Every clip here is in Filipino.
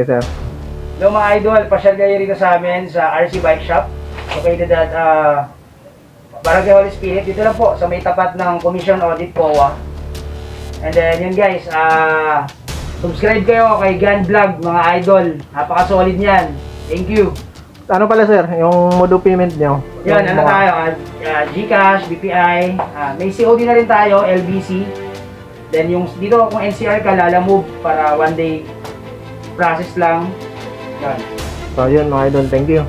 Yes, sir. Hello mga idol, pasyal kayo rito sa amin sa RC Bike Shop. Located at Barangay Holy Spirit. Dito lang po sa may tapat ng Commission Audit POA. And then yun guys, subscribe kayo kay Gan Vlog mga idol. Napaka-solid niyan. Thank you. Ano pala sir, yung mode of payment nyo? Yan, ano tayo? GCash, BPI, may COD na rin tayo, LBC. Then yung dito kung NCR ka, Lalamove para one day process lang. Yan. So yun mga idol, thank you.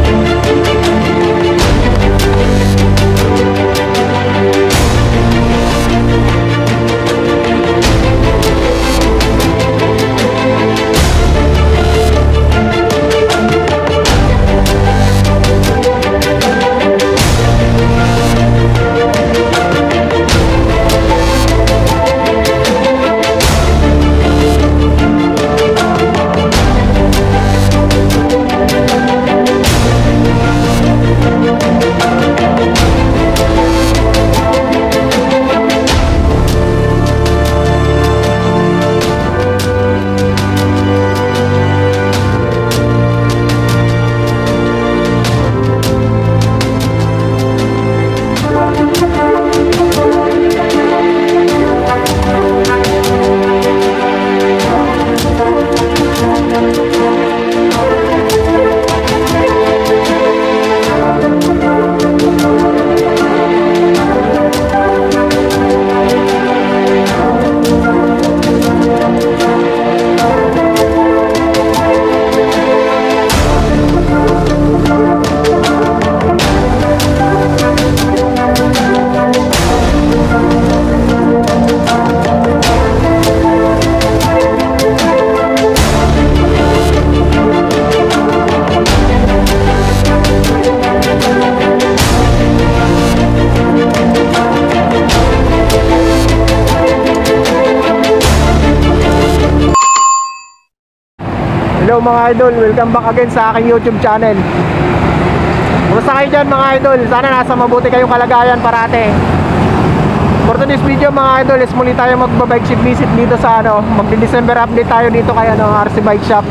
Hello mga idol, welcome back again sa aking YouTube channel. Kumusta kayo dyan mga idol? Sana nasa mabuti kayong kalagayan parate. For today's video mga idol, is muli tayo magbabike shop visit dito sa magdi-December update tayo dito kay RC Bike Shop.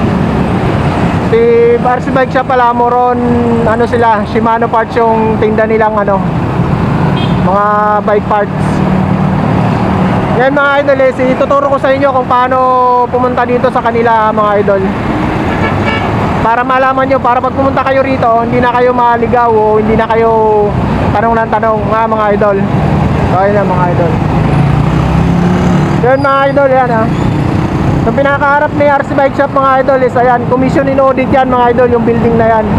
Si RC Bike Shop pala, moron sila, Shimano parts yung tinda nilang mga bike parts. Yan mga idol, ituturo ko sa inyo kung paano pumunta dito sa kanila mga idol. Para malaman nyo, para pag pumunta kayo rito, hindi na kayo maligaw o hindi na kayo tanong ng tanong mga idol. Okay na mga idol. Yan mga idol, yan So pinakaharap ni RC Bike Shop mga idol is ayan, Commission in Audit yan mga idol, yung building na yan.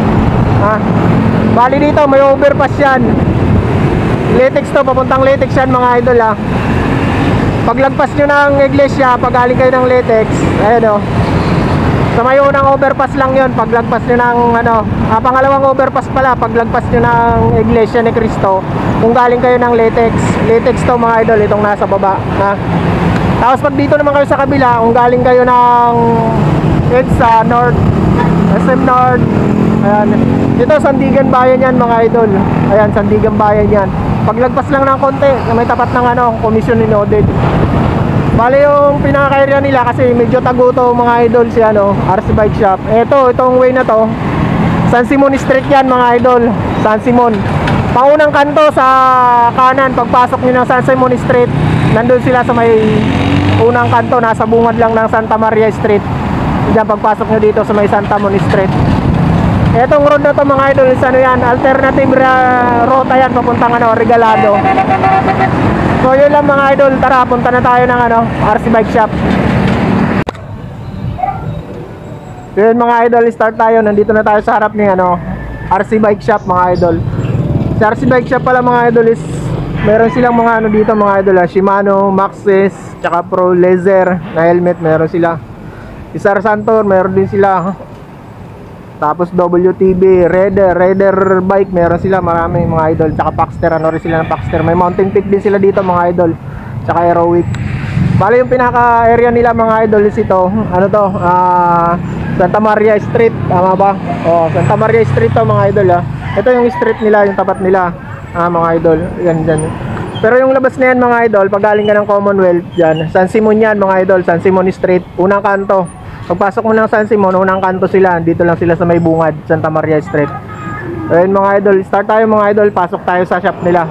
Bali dito, may overpass yan. Latex to, papuntang Latex yan mga idol Paglagpas nyo ng iglesia, pag galing kayo ng Latex, ayan sa may unang overpass lang yon. Paglagpas nyo ng pangalawang overpass pala, paglagpas nyo ng iglesia ni Cristo, kung galing kayo ng Latex. Latex to mga idol, itong nasa baba Tapos pag dito naman kayo sa kabila, kung galing kayo ng EDSA North, SM North, ayan, dito Sandigan Bayan yan mga idol. Ayan, Sandigan Bayan yan. Paglagpas lang ng konti, may tapat ng Commission in Audit. Bale yung pinaka-area nila kasi medyo taguto mga idol si RC Bike Shop. Itong way na to, San Simon Street yan mga idol. San Simon. Paunang kanto sa kanan, pagpasok niyo ng San Simon Street, nandun sila sa may unang kanto, nasa bungad lang ng Santa Maria Street. Diyan pagpasok nyo dito sa may Santa Mon Street. Etong road na to mga idol is yan, alternative rota yan papuntang Regalado. So yun lang mga idol, tara punta na tayo ng RC Bike Shop. Yun mga idol, start tayo. Nandito na tayo sa harap ni RC Bike Shop mga idol. Sa RC Bike Shop pala mga idol is meron silang mga dito mga idol Shimano, Maxxis, tsaka Pro Laser na helmet meron sila. Isar Santor meron din sila. Tapos WTB, Raider bike, meron sila marami mga idol. Tsaka Paxter, rin sila ng Paxter. May Mountain Peak din sila dito mga idol. Tsaka Aerowick. Bale yung pinaka-area nila mga idol is ito. Santa Maria Street, tama ba? Santa Maria Street to mga idol Ito yung street nila, yung tapat nila mga idol. Yan dyan. Pero yung labas na yan mga idol, pag galing ka ng Commonwealth dyan, San Simon yan mga idol, San Simon Street, unang kanto. Pagpasok mo ng San Simon, unang kanto sila. Dito lang sila sa may bungad, Santa Maria Street. Ayun mga idol, start tayo mga idol. Pasok tayo sa shop nila.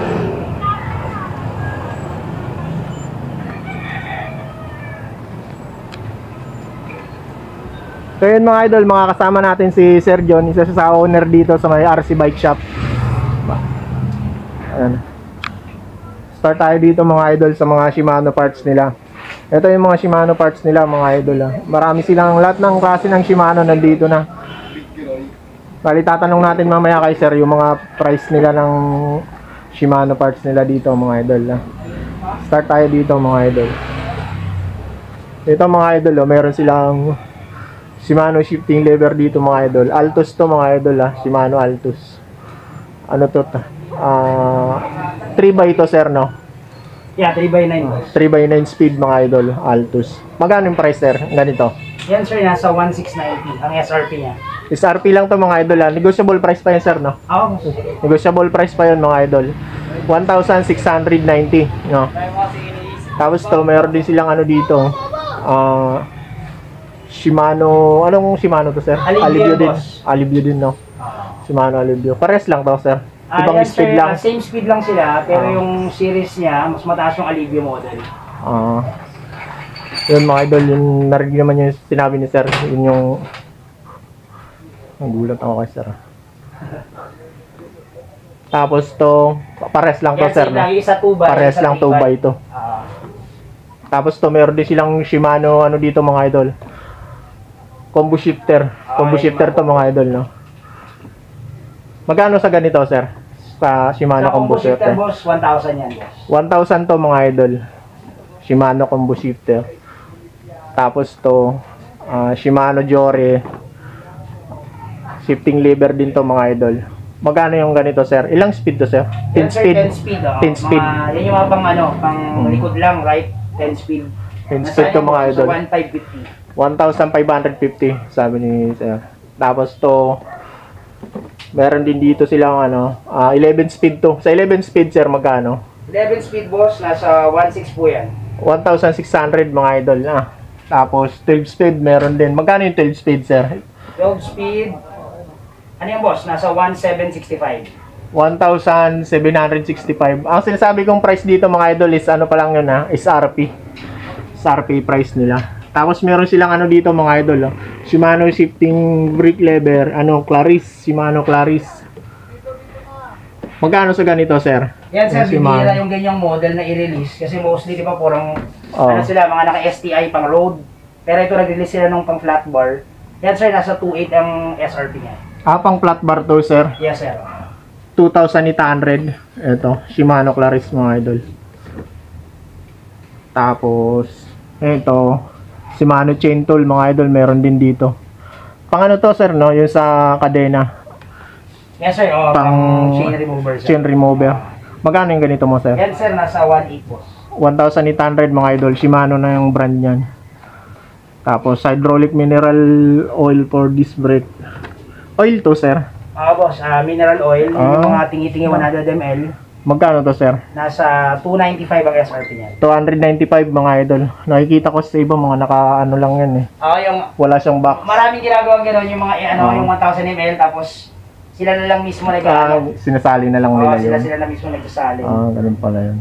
So yun mga idol, mga kasama natin si Sir John, isa siya sa owner dito sa may RC Bike Shop. Ayan. Start tayo dito mga idol sa mga Shimano parts nila. Ito yung mga Shimano parts nila mga idol. Marami silang, lahat ng klase ng Shimano nandito na. Bali tatanong natin mamaya kay Sir yung mga price nila ng Shimano parts nila dito mga idol. Start tayo dito mga idol. Ito mga idol, meron silang Shimano shifting lever dito mga idol. Altus to mga idol Shimano Altus. Ano to? 3x to sir no? Yeah, 3x9 boss. 3x9 speed mga idol, Altus. Magkano yung price sir? Ganito. Yan sir, nasa 1,690 ang SRP niya. SRP lang to mga idol Negotiable price pa yun sir no? Oo. Negotiable price pa yun mga idol. 1,690 no? Tapos to, meron din silang ano dito. Shimano, anong Shimano to sir? Alivio din. boss. Alivio din no? Shimano Alivio. Pares lang to sir. Ibang Yan, speed sir, lang. same speed lang sila, pero yung series niya, mas mataas yung Alivio model. Yun mga idol, yung narinig naman yung sinabi ni sir. Yun yung nagulat ako kay sir. Tapos to, pares lang to Yan, sir. same No? lang, isa 2x. Pares lang 2x to. Tapos to, meron din silang Shimano, ano dito mga idol. Combo shifter. Combo shifter to mga idol, no? Magkano sa ganito, sir? Sa Shimano combo shifter? boss, 1,000 yan, boss. 1,000 to mga idol. Shimano combo shifter. Tapos to, Shimano Jore. Shifting lever din to mga idol. Magkano yung ganito, sir? Ilang speed to, sir? 10 Yan, sir, speed. 10 speed, 10 speed. Yan yung mga pang ano, pang likod lang, right? 10 speed. 10 speed to mga idol. Sa 1,550. 1,550 sabi ni sir. Tapos to, meron din dito silang ano, 11 speed to. Sa 11 speed sir, magkano? 11 speed, boss, nasa 1,600 po yan. 1,600 mga idol na. Tapos 12 speed meron din. Magkano yung 12 speed sir? 12 speed, ano yan, boss? Nasa 1,765. 1,765. Ang sinasabi kong price dito mga idol is ano pa lang yun is RP. SRP price nila. Tapos meron silang ano dito mga idol Shimano shifting brake lever, Claris, Shimano Claris. Magkano sa ganito sir? Yan sir, Yung Shimano. bibira yung ganyang model na i-release kasi mostly di ba purang Oh. ano sila, mga naka-STI pang road. Pero ito nag-release sila nung pang flat bar. Yan sir, nasa 2.8 ang SRP niya. Pang flat bar to sir. Yes sir. 2,800. Ito, Shimano Claris mga idol. Tapos ito Shimano chain tool mga idol, meron din dito. Pang ano to sir no, yung sa kadena. Yes sir, pang chain remover sir. Chain remover. Magkano yung ganito mo sir? Yan sir, nasa 1.8 boss. 1,800 mga idol. Shimano na yung brand niyan. Tapos hydraulic mineral oil for disc brake. Oil to sir. Boss, mineral oil, yung mga tingi-tingi 100 ml. Magkano to sir? Nasa 295 ang SRP niya. 295 mga idol. Nakikita ko sa iba mga naka ano lang yan Yung Wala siyang box. maraming ginagawang gano'n yung mga yung 1,000 ml tapos sila na lang mismo Sinasali na lang nila yun. sila na mismo nagsasali. Ganun pala yun.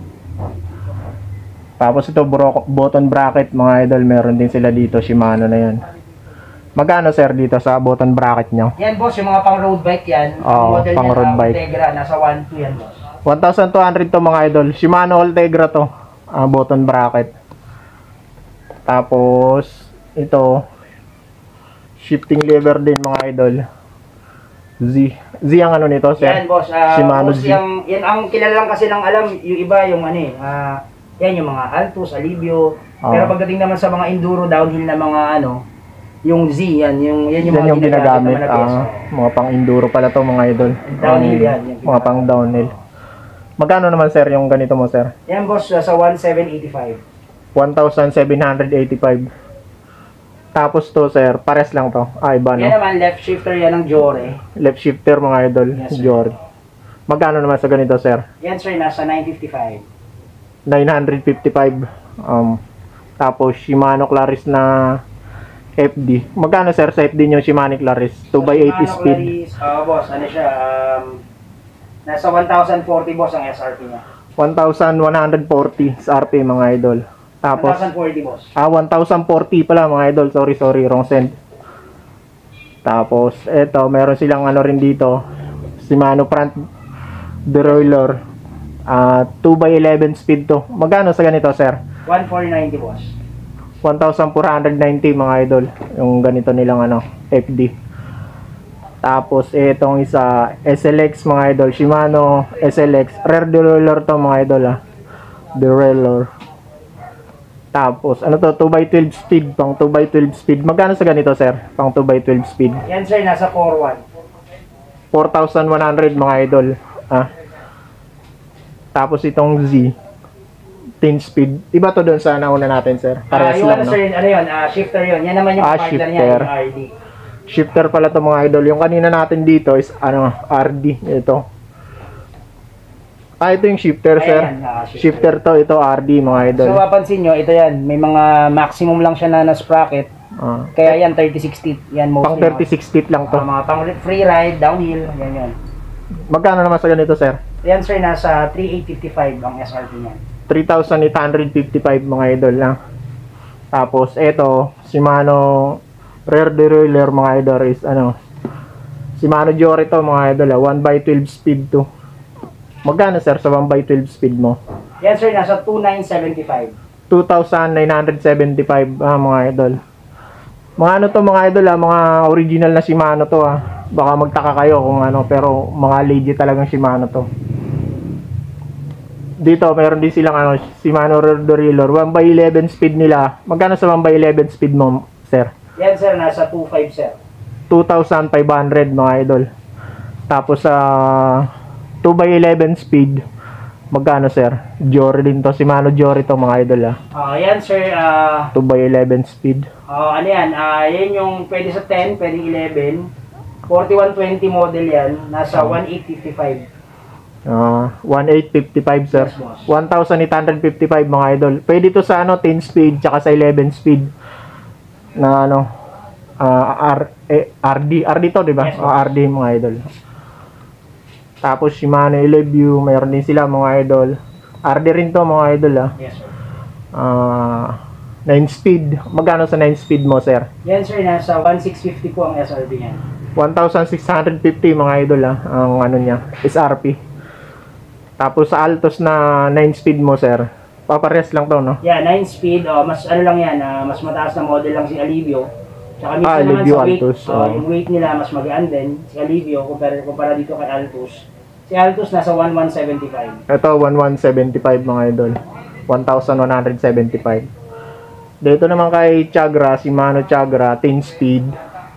Tapos ito button bracket mga idol, meron din sila dito, Shimano na yan. Magkano sir dito sa button bracket nyo? Yan boss, yung mga pang road bike yan. Oo, Model pang niya road na bike. Ultegra, nasa 1.2 yan boss. 1,200 to mga idol. Shimano Ultegra to. Button bracket. Tapos ito shifting lever din mga idol. Z ang ano nito sir? Yan boss, Shimano boss, Z. yan ang kilala lang kasi ng alam, yung iba yung yan yung mga Altus, Alivio. Pero pagdating naman sa mga enduro downhill na mga yung Z, yan yung mga ginagamit. naman na peso. Mga pang enduro pala to mga idol. Downhill yan. Mga pang downhill. Magkano naman sir yung ganito mo sir? Yan boss, sa 1,785. 1,785. Tapos to sir, pares lang to. Iba no? Yan naman, left shifter yan ng Jore. Left shifter mga idol. Yes, sir. Jore. Magkano naman sa ganito sir? Yan sir, nasa 955. 955. Tapos Shimano Claris na FD. Magkano sir sa FD nyo Shimano Claris? 2x80 speed. Boss, ano siya, nasa 1,040 boss ang SRP niya. 1,140 sa RP mga idol. Tapos 1,040 boss. 1,040 pala mga idol. Sorry, wrong send. Tapos eto, meron silang ano rin dito. Shimano front derailleur. 2x11 speed to. Magkano sa ganito, sir? 1,490 boss. 1,490 mga idol. Yung ganito nilang ano, FD. Tapos etong isa, SLX mga idol. Shimano SLX. Rear derailleur to mga idol derailleur. Tapos, ano to? 2x12 speed. Pang 2x12 speed. Magkano sa ganito, sir? Pang 2x12 speed. Yan sir, nasa 4,100. 4,100 mga idol. Tapos itong Z. 10 speed. Iba to doon sa nauna natin, sir. Parehas Yung lang, ano no? sir, ano yun? Shifter yun. Yan naman yung partner niya, shifter. yung RD. Shifter pala to mga idol. Yung kanina natin dito is, ano, RD. Ito. Ito yung shifter, sir. Ayan, Shifter to. Ito, RD, mga idol. So, mapansin nyo, ito yan. May mga maximum lang siya na sprocket. Kaya yan, 36 teeth. Yan, Pang mostly. 36 teeth lang to. Mga pang free ride, downhill, yan. Magkano naman sa ganito, sir? Yan sir, nasa 3,855 ang SRP niyan. 3,855 mga idol lang. Tapos eto, Shimano rear derailleur mga idol is ano, Shimano Jory to mga idol 1x12 speed to. Magkano sir sa 1x12 speed mo? Yan sir, nasa 2,975. 2,975 mga idol. Mga ano to mga idol mga original na Shimano to Baka magtaka kayo kung ano, pero mga legit talagang Shimano to. Dito meron din silang ano, Shimano rear derailleur 1x11 speed nila. Magkano sa 1x11 speed mo, sir? Yan sir, nasa 2,500 sir. 2,500 mga idol. Tapos sa 2x11 speed, magkano sir? Jory din to, Shimano Jory to mga idol Yan sir, 2x11 speed. ano yan, yan yung pwede sa 10, pwede 11. 4120 model yan, nasa 1,855. 1,855 sir. Yes, boss. 1,855 mga idol. Pwede to sa ano 10 speed tsaka sa 11 speed. Na ano RD to, di ba? Yes, boss. RD mga idol. Tapos Shimano Eleview, mayroon din sila mga idol. RD rin to mga idol Yes sir. 9 speed. Magkano sa 9 speed mo, sir? Yan sir, nasa 1,650 po ang SRP niyan. 1,650 mga idol ang ano niya, SRP. Tapos sa Altos na 9 speed mo, sir. Papares lang to, no? Yeah, 9 speed, mas ano lang yan, mas mataas na model lang si Alivio. Tsaka minsan naman Alivio sa weight, Altos, yung weight nila mas magaan din, si Alivio, kumpara dito kay Altos. Si Altos nasa 1,175. Ito, 1,175 mga idol. 1,175. Dito naman kay Chagra, Shimano Chagra, 10 speed.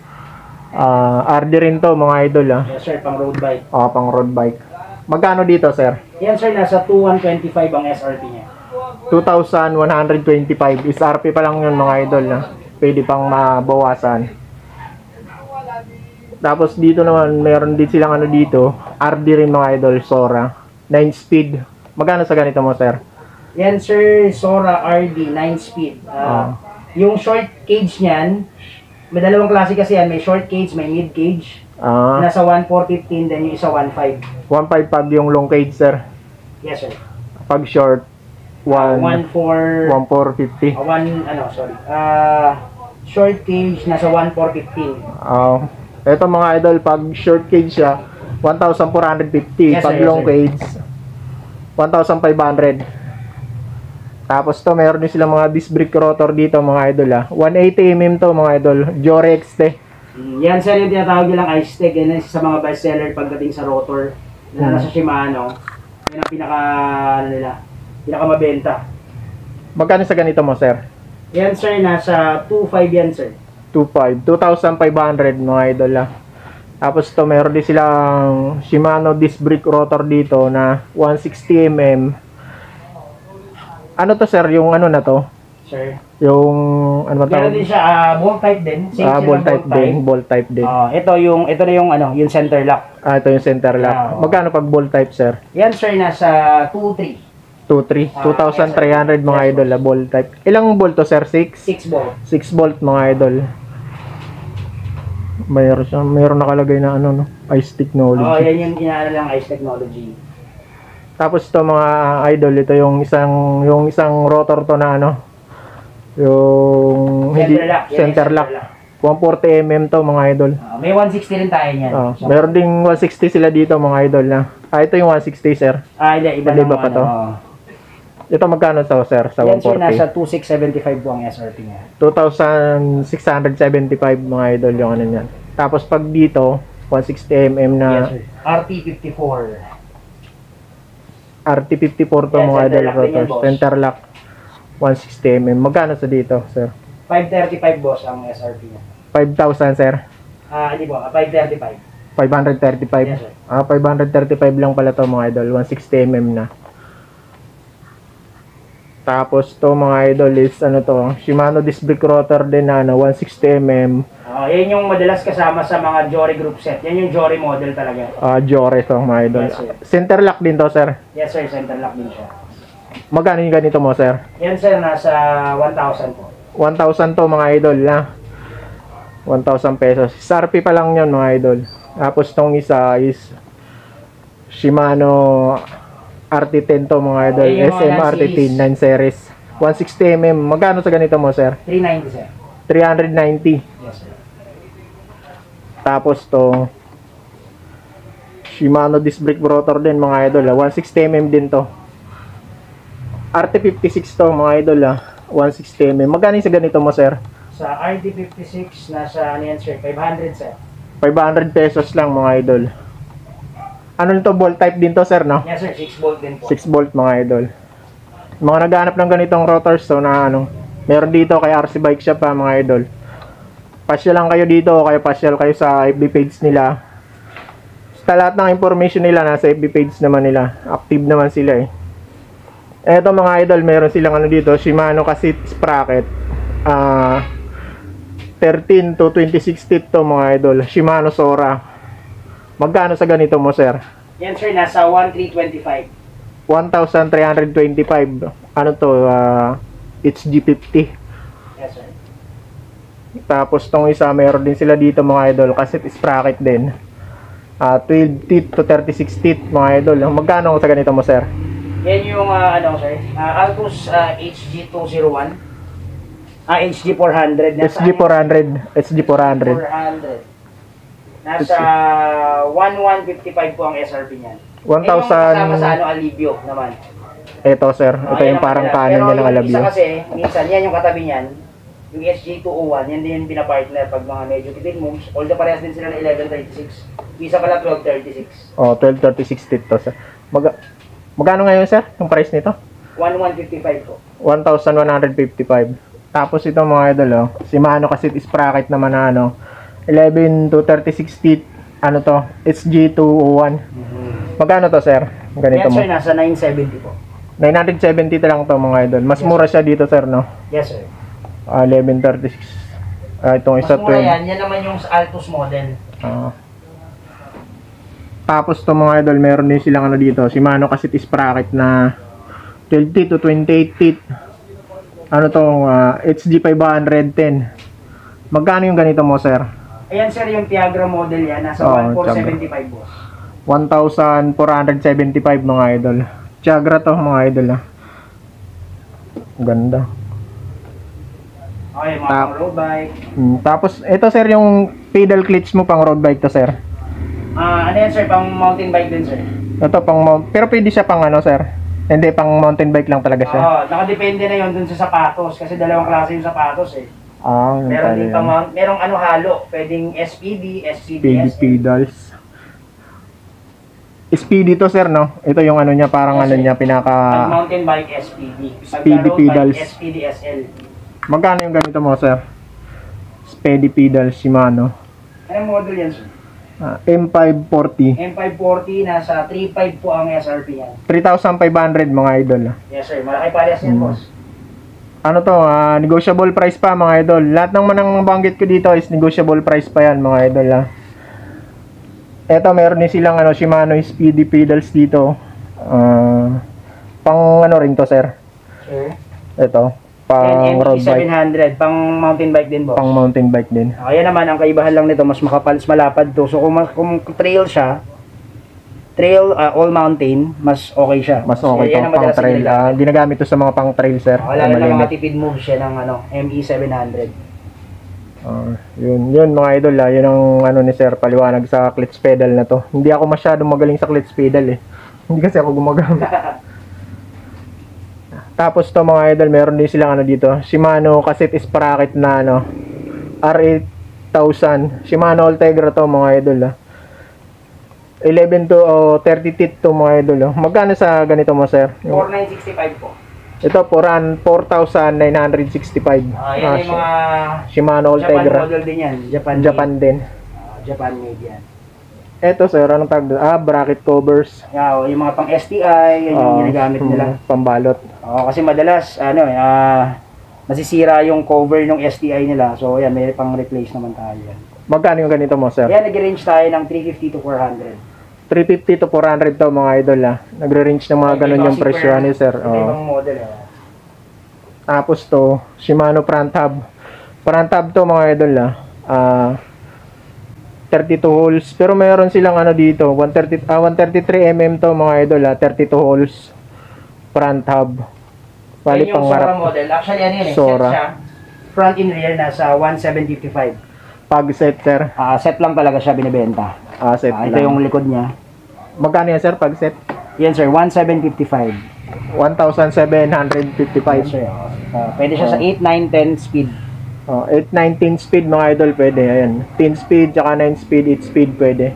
RD rin to mga idol Yes sir, pang road bike. pang road bike. Magkano dito, sir? Yan sir, nasa 2,125 ang SRP niya. 2,125. SRP pa lang yun mga idol pwede pang mabawasan. Tapos dito naman meron din silang ano dito, RD rin mga idol, Sora 9 speed. Magkano sa ganito mo, sir? Yan sir, Sora RD 9 speed. Yung short cage niyan, may dalawang klase kasi yan, may short cage, may mid cage. Nasa 1,415, then yung isa 1,500. 1.5 pag yung long cage, sir. Yes sir. Pag short 1,450. 1,450. Short cage nasa 1,415. Ito mga idol, pag short cage siya 1,450. Yes, Pag sir, yes, long sir. cage 1,500. Tapos to meron din silang mga disc brake rotor dito mga idol 180mm to mga idol, Jory XT. Yan sir yung tinatawag nilang ice tech. Yan isa sa mga best seller pagdating sa rotor na nasa Shimano. Yan ang pinaka mabenta. Magkano sa ganito mo, sir? Yan sir, nasa 2,500 yan sir. 2,500 mga idol Tapos to meron din silang Shimano disc brake rotor dito na 160mm. Ano to, sir? Yung ano na to? Sir. Yung ano ba Meron tawag? din siya bolt type din. Same Bolt type din, bolt type din. ito na yung yung center lock. Ito yung center lock. Magkano pag bolt type, sir? Yan sir, nasa 2,300. 2,300. 2,300 mga yes, idol bolt type. Ilang bolt to, sir? 6? 6 bolt. 6 bolt mga idol. Mayroon nakalagay na ano, no? Ice technology. Oh, yan yung inaano lang Ice Technology. Tapos ito mga idol, ito yung isang rotor to na ano, yung Center lock, yan yung center lock. 140 mm to mga idol. May 160 rin tayo niyan. Meron ding 160 sila dito mga idol na. Ito yung 160 sir. Hindi, iba Iba naman, pa to. Ito magkano to sir sa yan sir, 140? nasa 2675 po ang SRP niya. 2,675 mga idol yung ano niyan. Tapos pag dito, 160 mm na Yes sir. RT54. RT54 to Yan, mga idol center lock din yan, rotor. boss. Center lock 160 mm. Magkano sa dito sir? 535 boss ang SRP niya. 5,000 sir. Hindi po, 535. 535. Yes, sir. 535 lang pala to mga idol. 160 mm na. Tapos to mga idol is ano to, Shimano disc brake rotor din na 160 mm. Yan yung madalas kasama sa mga Jory group set. Yan yung Jory model talaga. Jore to mga idol. Yes, sir. Center lock din to sir. Yes sir, center lock din siya. Magkano yung ganito mo sir? Yan sir, nasa 1,000 po. 1,000 to mga idol na. 1,000 pesos. SRP pa lang yun mga idol. Tapos tong isa is Shimano RT10 to mga idol. yung mga SM RT10 9 series. 160 mm. Magkano sa ganito mo sir? 390 sir. 390. Yes sir. Tapos to Shimano disc brake rotor din mga idol. 160 mm din to. RT56 to mga idol 160 mm. Magkano sa ganito mo sir? Sa RT56, nasa ano yan sir? 500 sir. 500 pesos lang mga idol. Ano nito, bolt type din to sir no? Yes sir, 6 volt din po. 6 volt mga idol. Mga naghahanap ng ganitong rotors so na ano, meron dito kay RC Bike Shop mga idol. Pasyal lang kayo dito o kaya pasyal kayo sa FB page nila. Sa lahat ng information nila nasa FB page naman nila. Active naman sila eh. Eto mga idol, meron silang ano dito, Shimano Cassette Sprocket. 13 to 26 teeth to mga idol. Shimano Sora. Magkano sa ganito mo sir? Yan sir, nasa 1,325. 1,325. Ano to? HG50. Yes sir. Tapos tong isa, meron din sila dito mga idol. Cassette Sprocket din. 12 teeth to 36 teeth mga idol. Magkano sa ganito mo sir? Yan yung ano sir, Altus HG201. HG400. HG400. HG400. 400. Nasa 1,155 po ang SRP niyan. 1,000. Kasama sa ano, alibyo naman. Ito sir. Ito yung parang kanan niya ng Pero alabyo. yung isa kasi, minsan, yan yung katabi niyan. Yung SG201, yan din yung pinapartner pag mga medyo tipid moves. Although parehas din sila ng 1136. Yung isa pala 1236. 1236 teeth to sir. Magkano ngayon sir? Yung price nito? 1,155 po. 1,155. Tapos ito mga idol Shimano Cassette Sprocket naman na 11 to 36 teeth. Ano to? HG201. Magkano to sir? Ganito Yan mo. sir, nasa 970 po. 970 lang to mga idol. Mas mura siya dito sir no? Yes sir. 1136. Itong Mas isa mura yan, yan naman yung Altus model. Tapos to mga idol, meron din silang dito, Shimano Cassette Sprocket na 12 teeth to 28 teeth. Ano to, HG510. Magkano yung ganito mo sir? Ayan sir, yung Tiagra model yan, nasa 1,475 boss. 1,475 mga idol. Tiagra to mga idol Ganda. Okay, mga pang road bike. Tapos ito sir, yung pedal clutch mo pang road bike to sir. Ano yan sir, pang mountain bike din sir. Ito pero pwede siya pang sir. Hindi, pang mountain bike lang talaga siya. Nakadepende na yun dun sa sapatos kasi dalawang klase yung sapatos eh. Yun Meron pala din yun. pang merong halo, pwedeng SPD, SCD, PD pedals. SPD to sir no? Ito yung niya, parang Yes, niya Pag pinaka mountain bike SPD. SPD road pedals. bike SPD SL. Magkano yung ganito mo sir? SPD pedals Shimano. Anong model yan sir? M540. M540, nasa 3.5 po ang SRP yan. 3,500 mga idol. Yes sir, malaki parehas yan boss. Ano to, negotiable price pa mga idol. Lahat ng manang banggit ko dito is negotiable price pa yan mga idol Eto, meron din silang Shimano SPD pedals dito. Pang rin to sir. Sir? Ito. Pang road bike, 700, pang mountain bike din, boss. pang mountain bike din. Kaya naman, ang kaibahan lang nito, mas makapal, mas malapad to. So, kung trail siya, all mountain, mas okay siya. Mas okay Yan to, ang pang madalas trail. ginagamit. Ginagamit to sa mga pang trail, sir. Lalo na Malimit. mga tipid move siya ng ME 700. Yun mga idol, yun ang ano ni sir, paliwanag sa clutch pedal na to. Hindi ako masyadong magaling sa clutch pedal eh. Hindi kasi ako gumagamit. Tapos to mga idol, meron din silang ano dito, Shimano cassette sprocket na ano, R8000. Shimano Ultegra to mga idol 11 to 30 teeth to mga idol. Magkano sa ganito mo sir? 4965 po. Ito 4,965. Yan yung mga Shimano Japan Ultegra. model din yan. Japan din. Japan made yan. Ito sir, anong tag? Bracket covers. Yung mga pang STI, yan yung ginagamit nila. Pambalot. Kasi madalas, nasisira yung cover ng STI nila. So, yan, may pang replace naman tayo yan. Magkano yung ganito mo sir? Yan, nag-range tayo ng 350 to 400. 350 to 400 to mga idol Nagre-range ng mga ganun yung presyo ni sir. Ibang model Tapos to, Shimano front hub. Front hub to mga idol 32 holes. Pero meron silang ano dito, 133 mm to mga idol 32 holes. Front hub. Bali yan yung pang Sora harap. model. Actually, yan yun Sora. Set siya. Front and rear, nasa 1755. Pag set sir. Set lang talaga siya binibenta. Set Ito lang. yung likod niya. Magkano yan sir pag set? Yan sir, 1755. 1,755. Yes, sir. Pwede siya sa 8, 9, 10 speed. 8, 19 speed mga idol pwede. Ayan. 10 speed, tsaka 9 speed, 8 speed pwede.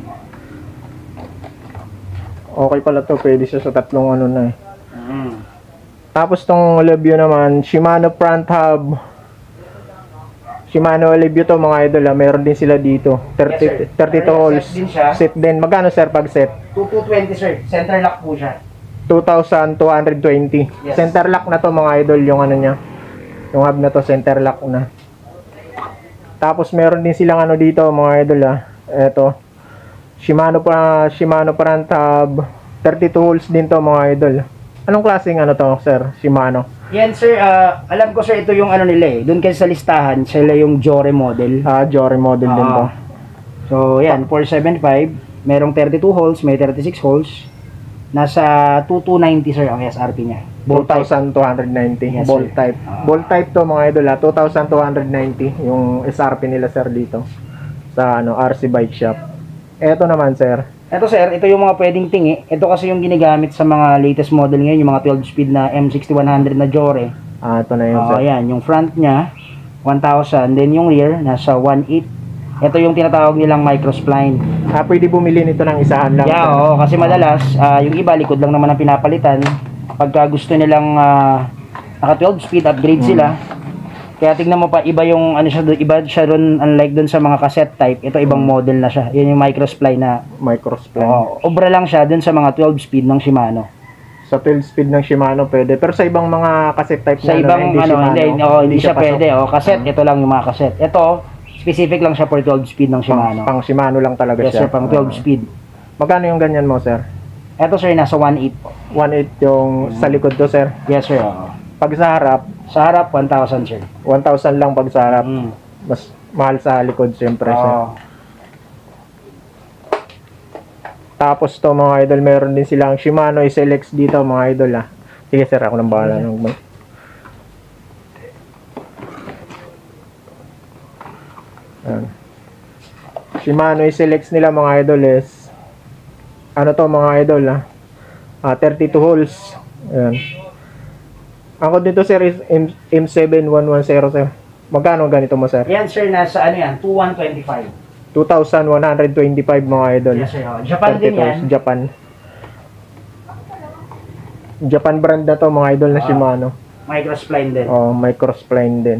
Okay pala to. Pwede siya sa tatlong ano na eh. Tapos tong Olivio naman, Shimano front hub. Shimano Olivio to mga idol Meron din sila dito. 32 holes. Set din siya. Set din. Magkano sir pag set? 2220 sir. Center lock po siya. 2,220. Yes. Center lock na to mga idol yung ano niya. Yung hub na to center lock na. Tapos meron din silang ano dito mga idol Eto. Shimano front hub. 32 holes din to mga idol. Anong klaseng ano to sir? Shimano. Yan sir, alam ko sir ito yung ano nila Doon kasi sa listahan, sila yung Jore model. Jory model din to. So yan, 475. Merong 32 holes, may 36 holes. Nasa 2290 sir ang SRP niya. 4,290. Yes, Bolt sir. type. Bolt type to mga idol 2,290 yung SRP nila sir dito. Sa ano RC Bike Shop. Eto naman sir. Ito sir, ito yung mga pwedeng tingi. Ito kasi yung ginagamit sa mga latest model ngayon, yung mga 12 speed na M6100 na Jore. Ito na yun sir. Yan, yung front niya 1,000, then yung rear nasa 1,800. Ito yung tinatawag nilang microspline. Pwede bumili nito ng isahan lang. Yeah, sir. kasi madalas yung iba likod lang naman ang pinapalitan. Pagka gusto nilang naka 12 speed upgrade sila. Kaya tingnan mo pa iba yung ano siya, iba siya ron, unlike doon sa mga cassette type. Ito ibang model na siya. Yan yung microspline na Microspline. obra lang siya doon sa mga 12 speed ng Shimano. Sa 12 speed ng Shimano pwede. Pero sa ibang mga cassette type Sa na ibang hindi ano, Shimano, hindi siya pasok. pwede. Cassette, ito lang yung mga cassette. Ito, specific lang siya for 12 speed ng Shimano. Pang Shimano lang talaga Yes siya. sir, pang 12 speed. Magkano yung ganyan mo sir? Ito sir, nasa 1,800 po. 1.8 yung sa likod to sir. Yes sir, Pag sa harap, Sa harap, 1,000 sir. 1,000 lang pag sa harap. Mm. Mas mahal sa likod siyempre sir. Tapos to mga idol, meron din silang Shimano SLX dito mga idol Sige sir, ako nang bahala. Ayan. Shimano SLX nila mga idol is ano to mga idol 32 holes. Ayan. Ako dito sir is M7110 sir. Magkano ganito mo sir? Yan sir, nasa ano yan, 2,125. 2,125 mga idol. Yes sir, Japan din 32 yan. Japan brand na to mga idol na Shimano. Microspline din. Microspline din.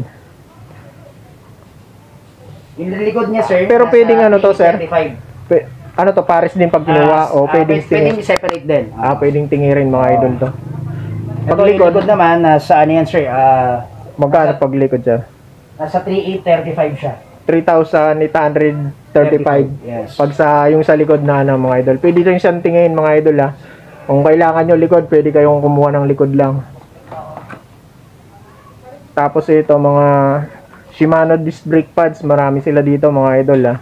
Yung likod niya sir, Pero nasa pwedeng ano to, sir? 335. Ano to, pares din pag kinuha o pwedeng Pwedeng tingi. separate din. Pwedeng tingirin mga idol to. Ito yung likod naman, nasa ano yan sir, Magkano pag likod sir? nasa 3,835 siya. 3,835. Yes. Pag sa yung sa likod na ano mga idol. Pwede rin siyang tingin mga idol Kung kailangan nyo likod, pwede kayong kumuha ng likod lang. Tapos ito mga Shimano disc brake pads, marami sila dito mga idol ah.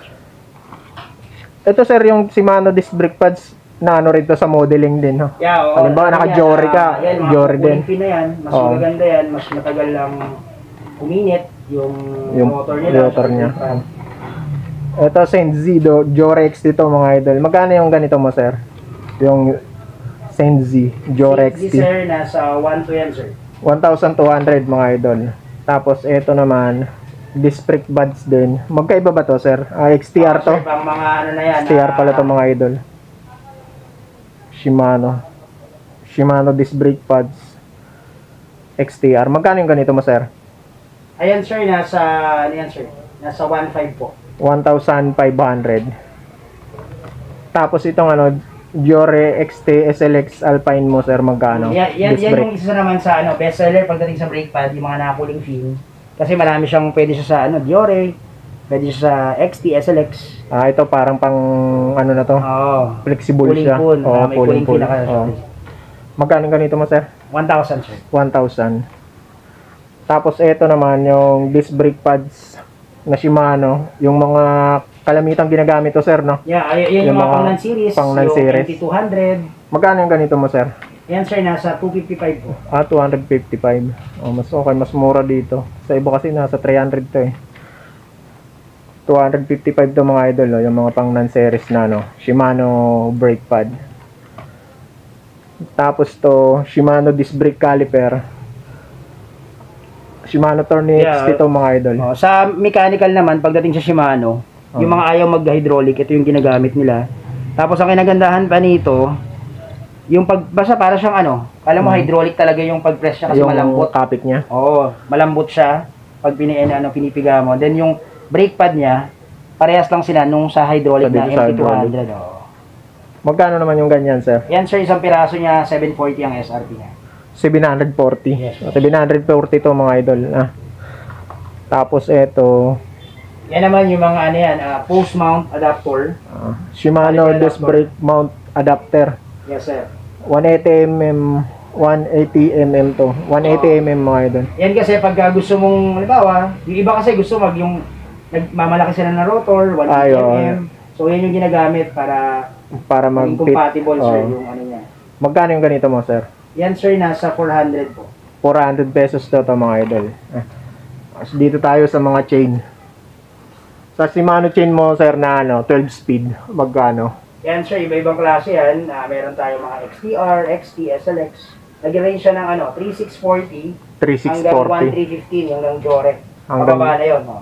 Ito sir, yung Shimano disc brake pads na ano rito sa modeling din, no? Yeah, oo. Halimbawa, naka-Jory ka, Yan, mga Jory din. cooling pin na yan. Mas Oo. maganda yan. Mas matagal lang uminit yung motor niya. motor niya. Ito Saint Z, Jorex dito mga idol. Magkano yung ganito mo sir? Yung Saint Z, Jorex. This sir, nasa 1 to yan sir. 1,200 mga idol. Tapos ito naman, disc brake pads din. Magkaiba ba to sir? XTR to? Sir, pang mga ano na yan. XTR pala to mga idol. Shimano disc brake pads. XTR. Magkano yung ganito mo sir? Ayan sir, nasa, ano yan sir? Nasa 1.5 po. 1,500. Tapos itong ano, Jore XT SLX Alpine mo sir, magkano? Yan Disc brake. yung isa naman sa ano, best seller pagdating sa brake pad, yung mga nakakuling fin. Kasi marami siyang pwede siya sa ano, Diore, pwede siya sa XT SLX. Ito parang pang ano na to? Oo. Flexible Cooling siya. pool. Oo, May cooling cooling pool. fin na Oo. Magkano ganito mo sir? 1,000 sir. 1,000. Tapos ito naman yung disc brake pads na Shimano, yung mga kalamitang ginagamit to sir, no? Yeah, yan yung mga pang series, pang-series. yung MT200. Magkano yung ganito mo sir? Yan sir, nasa 255 po. 255. Mas okay, mas mura dito. Sa iba kasi nasa 300 to eh. 255 to mga idol, yung mga pang non-series na no, Shimano brake pad. Tapos to Shimano disc brake caliper. Shimano Tourney XT to mga idol. Sa mechanical naman, pagdating sa Shimano, yung mga ayaw mag-hydraulic, ito yung ginagamit nila. Tapos ang kinagandahan pa nito, yung basta para siyang ano, alam mo hydraulic talaga yung pag-press niya kasi yung malambot. kapit niya. Oo, malambot siya pag pinipiga mo. Then yung brake pad niya, parehas lang sila nung sa hydraulic na Sa hydraulic. MT200. Oo. Magkano naman yung ganyan, sir? Yan sir, isang piraso niya, 740 ang SRP niya. 740. Yes. 740 to mga idol. Tapos ito, Yan naman yung mga ano yan, post mount adapter. Shimano Quality disc adapter. brake mount adapter. Yes sir. 180mm to. 180mm mga idol. Yan kasi pag gusto mong, halimbawa, yung iba kasi gusto yung nagmamalaki sila ng rotor, 1 mm. So yan yung ginagamit para maging mag-fit. compatible sir yung ano niya. Magkano yung ganito mo, sir? Yan sir, nasa 400 po. 400 pesos to mga idol. Dito tayo sa mga chain. Sa Shimano chain mo, sir, na ano, 12 speed, magkano? Yan sir, iba-ibang klase yan. Meron tayo mga XTR, XT, SLX. Nag-range siya ng ano, 3640 hanggang 1315 hanggang Jore. Pababa na yun.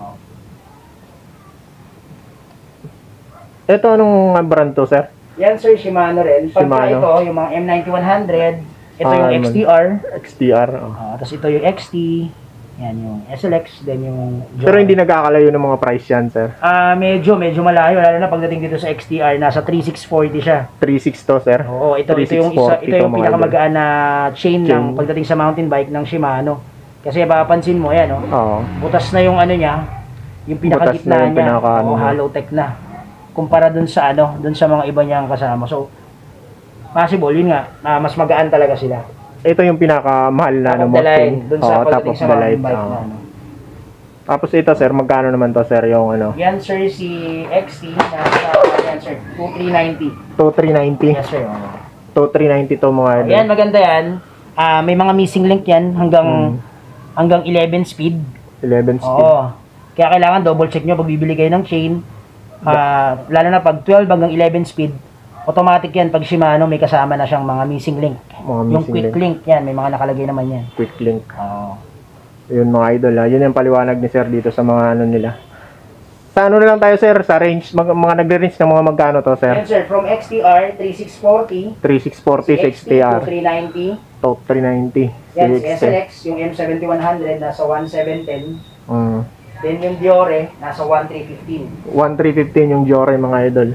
Ito anong brand to, sir? Yan sir, Shimano rin. Pagka Shimano. ito, yung mga M9100, ito yung XTR. XTR. Tapos ito yung XT, yan yung SLX, then yung Jore. Pero hindi nagkakalayo ng mga price yan, sir. Medyo malayo, lalo na pagdating dito sa XTR, nasa 3640 siya. 36 to, sir. Oo, ito yung isa, ito yung pinakamagaan na chain ng pagdating sa mountain bike ng Shimano. Kasi papansin mo yan, oh. Oo. Butas na yung ano niya, yung pinakagitna niya, hollow tech na. Kumpara dun sa ano, dun sa mga iba niyang kasama. So possible yun nga, mas magaan talaga sila. Ito yung pinakamahal na Top of the line, dun sa pagdating sa mountain bike na ano. Tapos ito, sir, magkano naman to, sir, yung ano? Yan sir, si XT, nasa, yan sir, 2390. 2390. Yes sir. 2390 to mga idol. Yan, maganda yan. May mga missing link yan hanggang 11 speed. 11 speed. Oo. Kaya kailangan double check nyo pag bibili kayo ng chain. Lalo na pag 12 hanggang 11 speed, automatic yan. Pag Shimano, may kasama na siyang mga missing link. Yung quick link yan, may mga nakalagay naman yan. Quick link. Oo. Yun mga idol, yun yung paliwanag ni sir dito sa mga ano nila. Sa ano na lang tayo, sir, sa range, mga nagre-range ng mga magkano to, sir? Yan sir, from XTR 3640, 3640 si XTR, 2390, top 390. yan si SLX, yung M7100 nasa 1710, Mm. then yung Diore nasa 1315. 1315 yung Jore mga idol.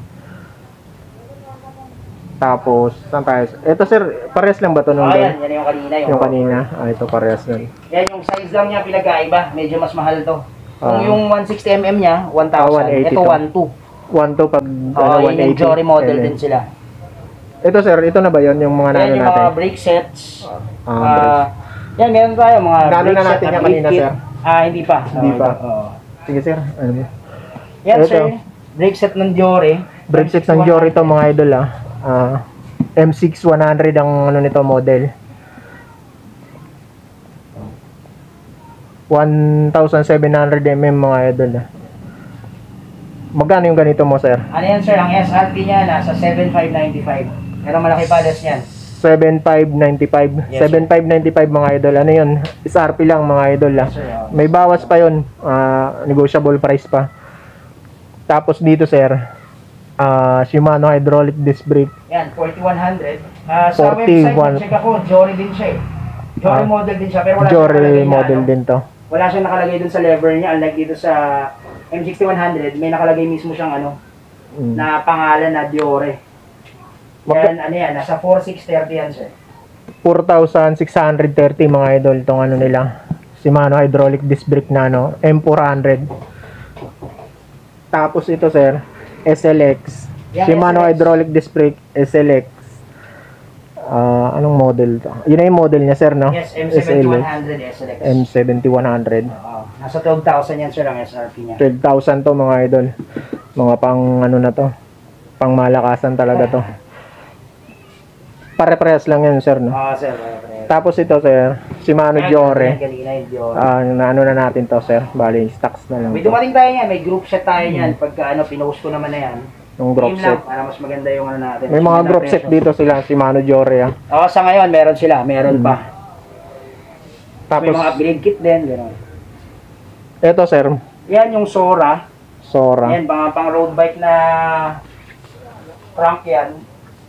Tapos, saan tayo? Ito sir, parehas lang ba ito nung Yan yung kanina. yung kanina? Ito parehas nun. Yan yung size lang niya pinagkaiba, medyo mas mahal to. Kung yung 160mm niya, 180 1,000. Ito to. 1,200. 1 to pag Yun yung Jory model din sila. Ito sir, ito na ba yon yung mga Yan nano yung natin? mga brake sets. Yan, meron tayo mga Gano'n brake na set natin at yan brake kanina, kit. sir? Hindi pa. Hindi pa. Oo. Sige sir, ano mo? Yan, Ito. sir. Brake set ng Diore. Brake set ng Diore ito mga idol M6100 ang ano nito model. 1,700 mm mga idol Magkano yung ganito mo sir? Ano yan, sir? Ang SRP niya nasa 7,595. Pero malaki palas niyan. 7,595. Yes, sir. 7,595 mga idol. Ano yun? SRP lang mga idol Yes, sir. May bawas pa yun. Negotiable price pa. Tapos dito sir, Shimano hydraulic disc brake. Yan, 4,100. Sa 41. website, check ako, Jory din siya eh. Jory model din siya, pero wala siyang Jory nakalagay na, model ano, din to. wala siyang nakalagay dun sa lever niya, unlike dito sa M6100, may nakalagay mismo siyang ano, na pangalan na Diore. Yan, ano yan, nasa 4,630 yan, sir. 4,630 mga idol itong ano nila. Shimano hydraulic disc brake na ano, M400. Tapos ito sir, SLX. Yan, Shimano SLX. hydraulic disc brake SLX. Anong model to? Yun na yung model niya sir, no? Yes, M7100 SLX. M7100. Oo, nasa 12,000 yan, sir, ang SRP niya. 12,000 to mga idol. Mga pang ano na to. Pang malakasan talaga to. Pare-parehas lang yan sir, no? Oo, sir. Pare. Tapos ito sir, Shimano Yan, Diore. kanina yung Diore. Ano na natin to sir. Bali, stocks na lang May to. dumating tayo yan, may group set tayo yan. Pagka ano, pinost ko naman na yan. Yung group Team lang, set. para mas maganda yung ano natin. May Mas mga maganda group presyo. set dito sila, Shimano Diore Oo, sa ngayon, meron sila. Meron pa. Tapos, May mga upgrade kit din. Gano'n. ito sir, Yan yung Sora. Sora. Yan, mga pang road bike na crank yan.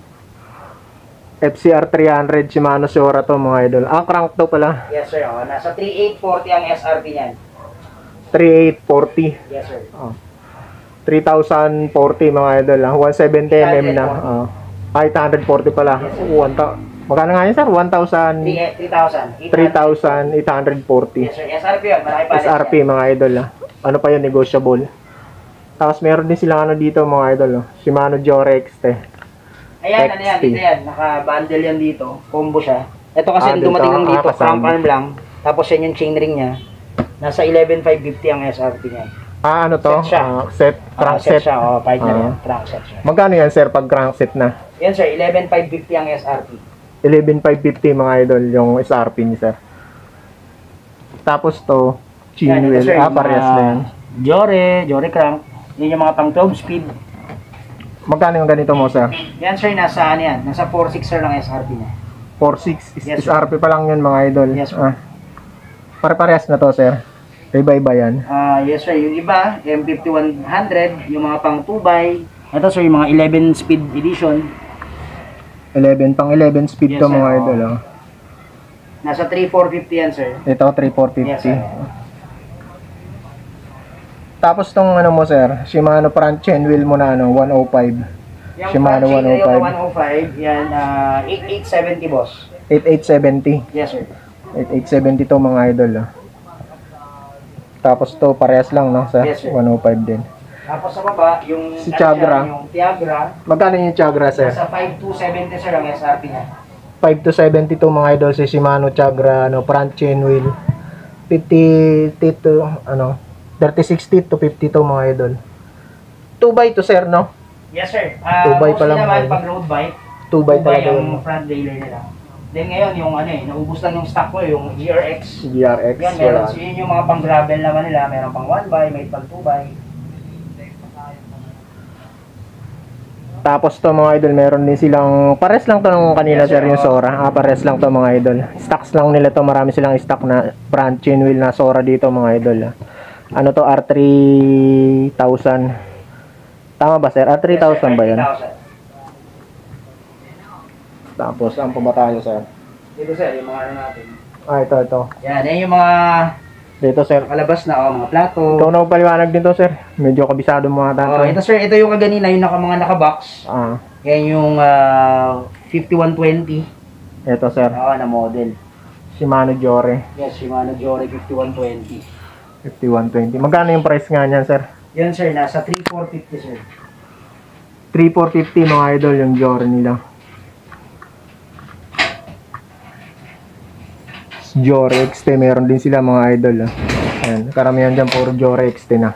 FCR 300 Shimano Sora to mga idol. Crank to pala. Yes, sir. Oh, nasa 3,840 ang SRP niyan. 3840. Yes, sir. 3,040 mga idol. 170 mm na. 840 pala. Magkano nga yun sir? 3,000. 3,840. Yes, sir. SRP yun. Malaki pa. SRP mga idol. Ano pa yun? Negotiable. Tapos meron din silang ano dito mga idol. Shimano Diore XT. Ayan, ano yan. XT. Dito yan. Naka-bundle yan dito. Combo siya. Ito kasi Dito, dumating lang dito. kasama. Crank arm lang. Tapos yan yung chainring niya. Nasa 11,550 ang SRP niya. Ano to? Set siya. Set. Crank set. siya. Oh, partner Ah. yan. Crank set siya. Magkano yan sir pag crank set na? Yan, sir. 11,550 ang SRP. 11,550 mga idol yung SRP ni sir. Tapos to, chain Yan, ito, wheel. sir, yung Parehas mga na yan. Jory crank. Yan yung mga pang 12 speed. Magkano yung ganito mo sir? Yan, sir, nasa ano yan? Nasa 4,600 sir lang SRP niya. 4,600. Yes, sir. SRP pa lang yun mga idol. Yes, sir. Pare-parehas na to sir. Iba-iba yan. Yes, sir. Yung iba, M5100, yung mga pang 2x. Ito, sir, yung mga 11 speed edition. 11 pang 11 speed Yes, to sir. mga idol. Nasa 3,450 yan, sir. Ito 3,450. Yes, sir. Tapos tong ano mo sir, Shimano front chain wheel mo na ano, 105. Yung Shimano front chain, 105. yung 105, yan, 8870 boss. 8870. Yes, sir. 8870 to mga idol. Tapos to parehas lang no sa Yes, sir. 105 din. Tapos sa baba, yung Si Tiagra. Yung Tiagra, Magkano yung Tiagra sir? nasa 5270 sir ang SRP niya. 5 to 70 to mga idol si Shimano Tiagra ano, front chain wheel. 50 to ano, 3060 to 52 mga idol. 2x to sir no? Yes, sir. 2x pa lang naman yun. pag road bike, 2x talaga yung yun. front dailer nila. Then ngayon, yung ano eh, naubos lang yung stock ko, yung GRX. GRX Yan, meron. wala. So, yun yung mga pang gravel naman nila. Meron pang 1x, may pang 2x. Tapos to mga idol, meron din silang pares lang to nung kanina Yes, sir. sir yung Sora. Pares lang to mga idol. Stocks lang nila to, marami silang stock na front chain wheel na Sora dito mga idol. Ano to, R3000. Tama ba sir? R3000 ba yan? 3,000. Tapos ang pa ba tayo sir? Dito sir, yung mga ano natin. Ito. Yan, yan yung mga Dito sir. kalabas na, mga plato. Ikaw na paliwanag din to sir. Medyo kabisado mo ata. Oh, ito sir, ito yung kaganina, yung mga naka-box. Yan yung 5120. Ito sir. Na model. Shimano Diore Yes, Shimano Jory 5120. 5120. Magkano yung price nga niyan sir? Yan sir, nasa 3,450 sir. 3,450 mga idol yung Diore nila. Jore XT, meron din sila mga idol. Ayan, karamihan dyan puro Jore XT na.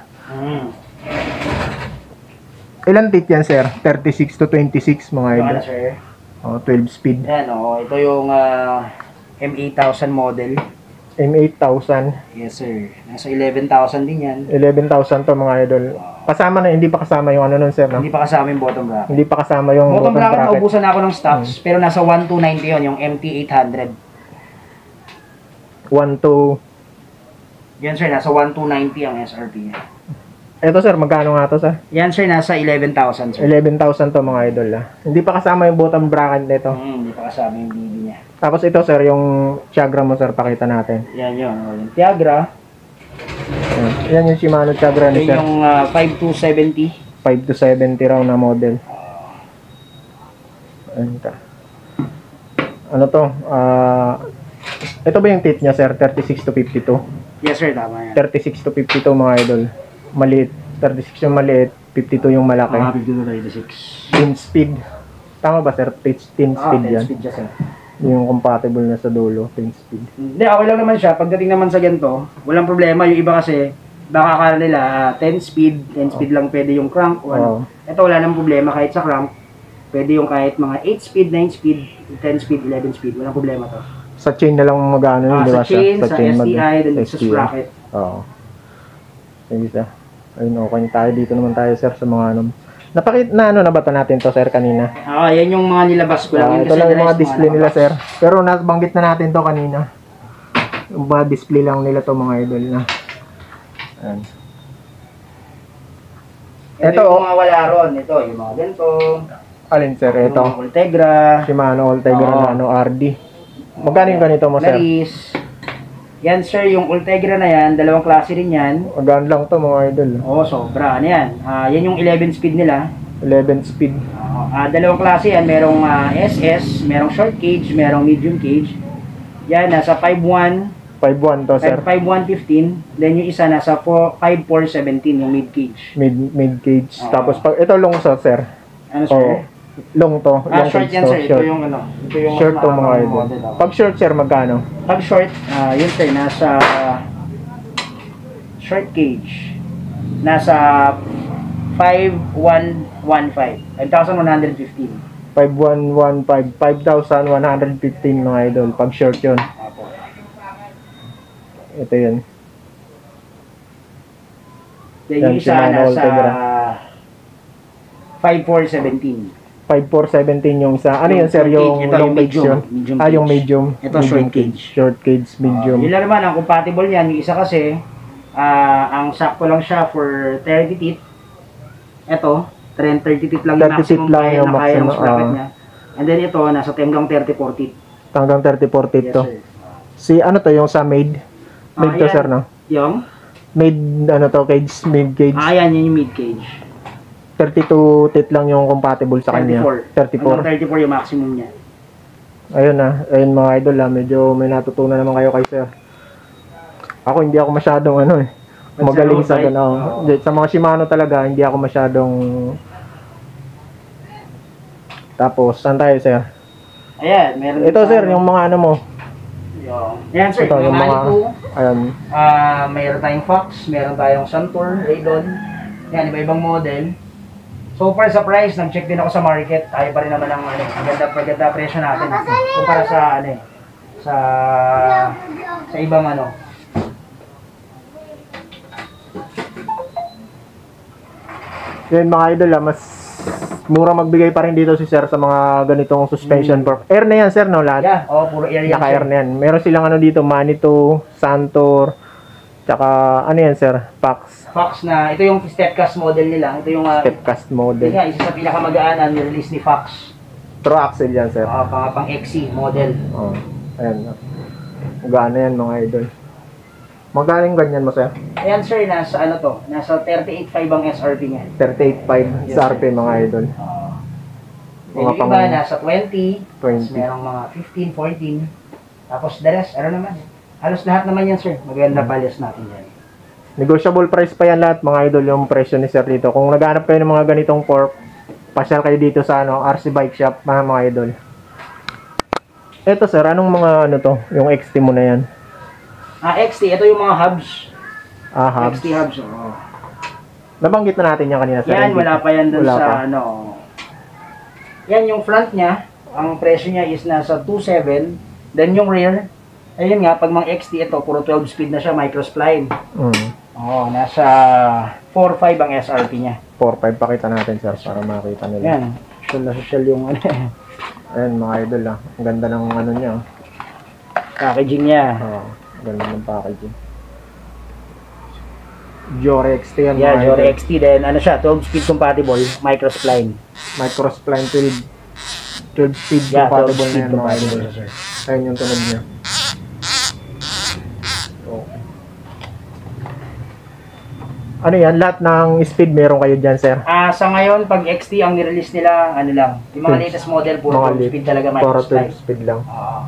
Ilan teeth yan, sir? 36 to 26 mga Ito idol. ano, sir? Oh, 12 speed. Yan, ito yung M8000 model. M8000. Yes, sir. Nasa 11,000 din yan. 11,000 to mga idol. Kasama na, hindi pa kasama yung ano nun, sir, no? Hindi pa kasama yung bottom bracket. Hindi pa kasama yung Bottom bracket, naubusan na ako ng stocks, pero nasa 1290 yun, yung MT800. 1 to... Yan, sir, nasa 1290 ang SRP niya. Ito, sir, magkano nga to, sir? Yan, sir, nasa 11,000, sir. 11,000 to mga idol, Hindi pa kasama yung bottom bracket nito. Hindi pa kasama yung BB niya. Tapos ito, sir, yung Tiagra mo, sir, pakita natin. Yan yun. Yung Tiagra. Yan yung Shimano Tiagra ni sir. Yung 5270. 5 to 70 raw na model. Ayan ka. Ano to? Ito ba yung teeth niya, sir? 36 to 52? Yes, sir, tama yan. 36 to 52 mga idol. Maliit. 36 yung maliit, 52 yung malaki. 52 to 10 speed. Tama ba, sir? 10 speed 10 yan. speed siya, sir. Yung compatible na sa dulo, 10 speed. Hindi, okay lang naman siya. Pagdating naman sa ganito, walang problema. Yung iba kasi, baka akala nila 10 speed lang pwede yung crank. O ano. Ito wala nang problema kahit sa crank. Pwede yung kahit mga 8 speed, 9 speed, 10 speed, 11 speed. Walang problema to. Sa chain na lang mag-ano yun, di ba Sa chain, siya? sa STI, then sa STI. sprocket. Oo. Sige sir. Ayun, okay tayo. Dito naman tayo, sir, sa mga ano. Napakita na ano na ba natin to, sir, kanina? Yan yung mga nilabas ko lang. Ito lang yung mga display nila, sir. Pero nabanggit na natin to kanina. Yung mga display lang nila to, mga idol na. Ayan. Ito yung mga wala ron. Ito, yung mga ganito. Alin, sir? Yung Ito. mga Ultegra. Shimano Ultegra na ano, RD. Magkano yung ganito mo, sir? Laris. Yan, sir, yung Ultegra na yan, dalawang klase rin yan. Magkano lang to, mga idol? Sobra. Ano yan? Yan yung 11 speed nila. 11 speed. Dalawang klase yan. Merong SS, merong short cage, merong medium cage. Yan, nasa 5.1. 5.1 to, sir. 5.115. Then yung isa, nasa 5.417, yung mid cage. Mid cage. Tapos, pag ito long to, sir. Ano, sir? Long to. Long Short cage yan, to. sir. Ito yung ano. Ito yung Short to, mga idol. model. Pag short, sir, magkano? Pag short, yun, sir, nasa short cage. Nasa 5,115. 5,115. 5,115. 5,115 mga idol. Pag short yun. Apo. Ito yun. Then Yan, yung isa Shimano nasa Ultegra. 5,417. 5,417 yung sa... Ano Yung yun, sir? short Yung cage. Ito, long yung cage medium. yun? Medium Yung cage. medium. Ito, medium short cage. Short cage, medium. Yun lang naman, ang compatible niyan. Yung isa kasi, ang sakto lang siya for 30 teeth. Ito, 30 teeth lang yung 30 teeth maximum lang kaya yung na kaya ng maximum, sprocket niya. And then ito, nasa hanggang 34 teeth. Hanggang 34 teeth Yes, to. sir. Si ano to, yung sa made? Made to, Yan. sir, no? Yung? Made, ano to, cage, made cage. Yan, yun yung mid cage. 32 teeth lang yung compatible sa kanya. 34. 34. Hanggang 34 yung maximum niya. Ayun na, ayun mga idol medyo may natutunan naman kayo kay sir. Ako hindi ako masyadong ano magaling sa gano'n. Sa mga Shimano talaga, hindi ako masyadong... Tapos, saan tayo, sir? Ayan, meron Ito, sir, yung mga ano mo. Ayan, sir, Ito, yung mga... Manitou. Ayan. Mayroon tayong Fox, meron tayong Santur, Raydon. Yan, iba-ibang model. So far sa price, nag-check din ako sa market. Tayo pa rin naman ang maganda presyo natin. Kumpara sa sa ibang Yan mga idol mas mura magbigay pa rin dito si sir sa mga ganitong suspension for air na yan, sir, no? Lahat. Yeah, puro air yan. Naka-air na yan. Meron silang ano dito, Manitou, Santur, tsaka ano yan, sir? Fox. Fox na, ito yung stepcast model nila. Ito yung Stepcast ito model. nga, isa sa pinakamagaanan yung release ni Fox. True axle yan, sir. Pang XC model. Oh, ayan. Magana yan, mga idol. Magaling ganyan mo, sir? Ayan, sir, nasa ano to? Nasa 38.5 ang SRP niya. 38.5 Yes, sa RP, mga idol. Yung Mga iba pang- nasa 20, 20. merong mga 15, 14. Tapos the rest, ano naman? Halos lahat naman yan, sir. Maganda palis natin yan. Negotiable price pa yan lahat, mga idol, yung presyo ni sir dito. Kung naghanap kayo ng mga ganitong fork, pasyal kayo dito sa RC Bike Shop, mga idol. Eto sir, anong mga ano to? Yung XT mo na yan? XT, ito yung mga hubs. Hubs. XT hubs, oo. Nabanggit na natin yan kanina sir. Yan, Hindi. wala pa yan dun Wala sa pa. ano. Yan yung front niya. Ang presyo niya is nasa 2.7. Then yung rear, ayun nga, pag mga XT ito, puro 12 speed na siya, microspline. Oo, nasa 4.5 ang SRP niya. 4.5 pakita natin sir para makita nila. Yan, social na social yung ano. Ayan mga idol Ang ganda ng ano niya. Packaging niya. Ganda ng packaging. Jore XT yan Yeah, mga Jore idol. XT then ano siya, 12 speed compatible, microspline. Microspline 12 speed Yeah, 12 compatible na speed yan mga compatible idol. siya, sir. Ayan yung tunog niya. Okay. Ano yan? Lahat ng speed meron kayo dyan sir? Sa ngayon, pag XT ang nirelease nila, ano lang, yung mga 12 latest model, puro 12 speed talaga Puro microspline. 12 speed lang. Oo.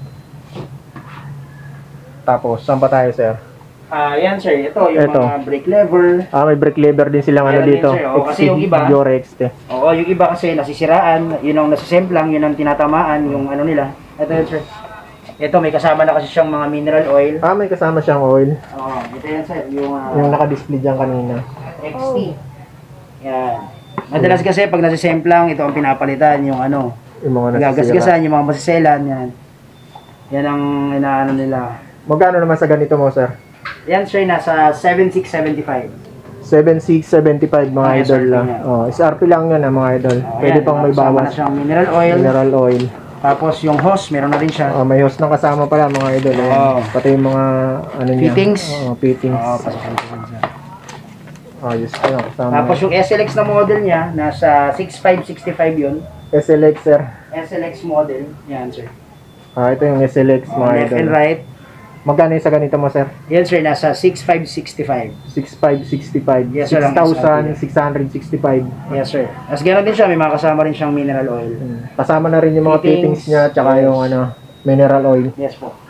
Tapos, saan pa tayo sir? Yan sir, ito yung Ito. mga brake lever. May brake lever din silang ano Meron din, dito. sir. Kasi yung iba, Jore XT. Oo, yung iba kasi nasisiraan, yun ang nasisemplang, yun ang tinatamaan, yung ano nila. Ito yun sir. Ito may kasama na kasi siyang mga mineral oil. May kasama siyang oil. Oo, ito yan sir, yung Yung naka-display dyan kanina. XT. Yan. Madalas kasi pag nasisemplang, ito ang pinapalitan, yung ano, Yung mga nasisira. gagasgasan, yung mga masiselan, yan. Yan ang inaano nila. Magkano naman sa ganito mo sir? Yan sir, nasa 7,675. 7,675 mga idol SRP lang. niya. SRP lang yan mga idol. Oh, Pwede yan, pang may kasama na bawas. siyang mineral oil. Mineral oil. Tapos yung hose, meron na rin siya. May hose ng kasama pala mga idol. Ayan. Oo. Pati yung mga ano niya. Fittings. Fittings. Oo, pasok na siya. Ayos pa lang kasama. Tapos yung SLX na model niya, nasa 6,565 yun. SLX sir. SLX model. Yan, sir. Ito yung SLX mga Left idol. and right. Magkano yung sa ganito mo sir? Yan, sir. Nasa 6,565. 6,565. Yes, sir, ang 6,665. Yes, sir. As gano'n din siya, may mga kasama rin siyang mineral oil. Kasama na rin yung mga fittings Fittings. niya tsaka Yes. yung ano, mineral oil. Yes po.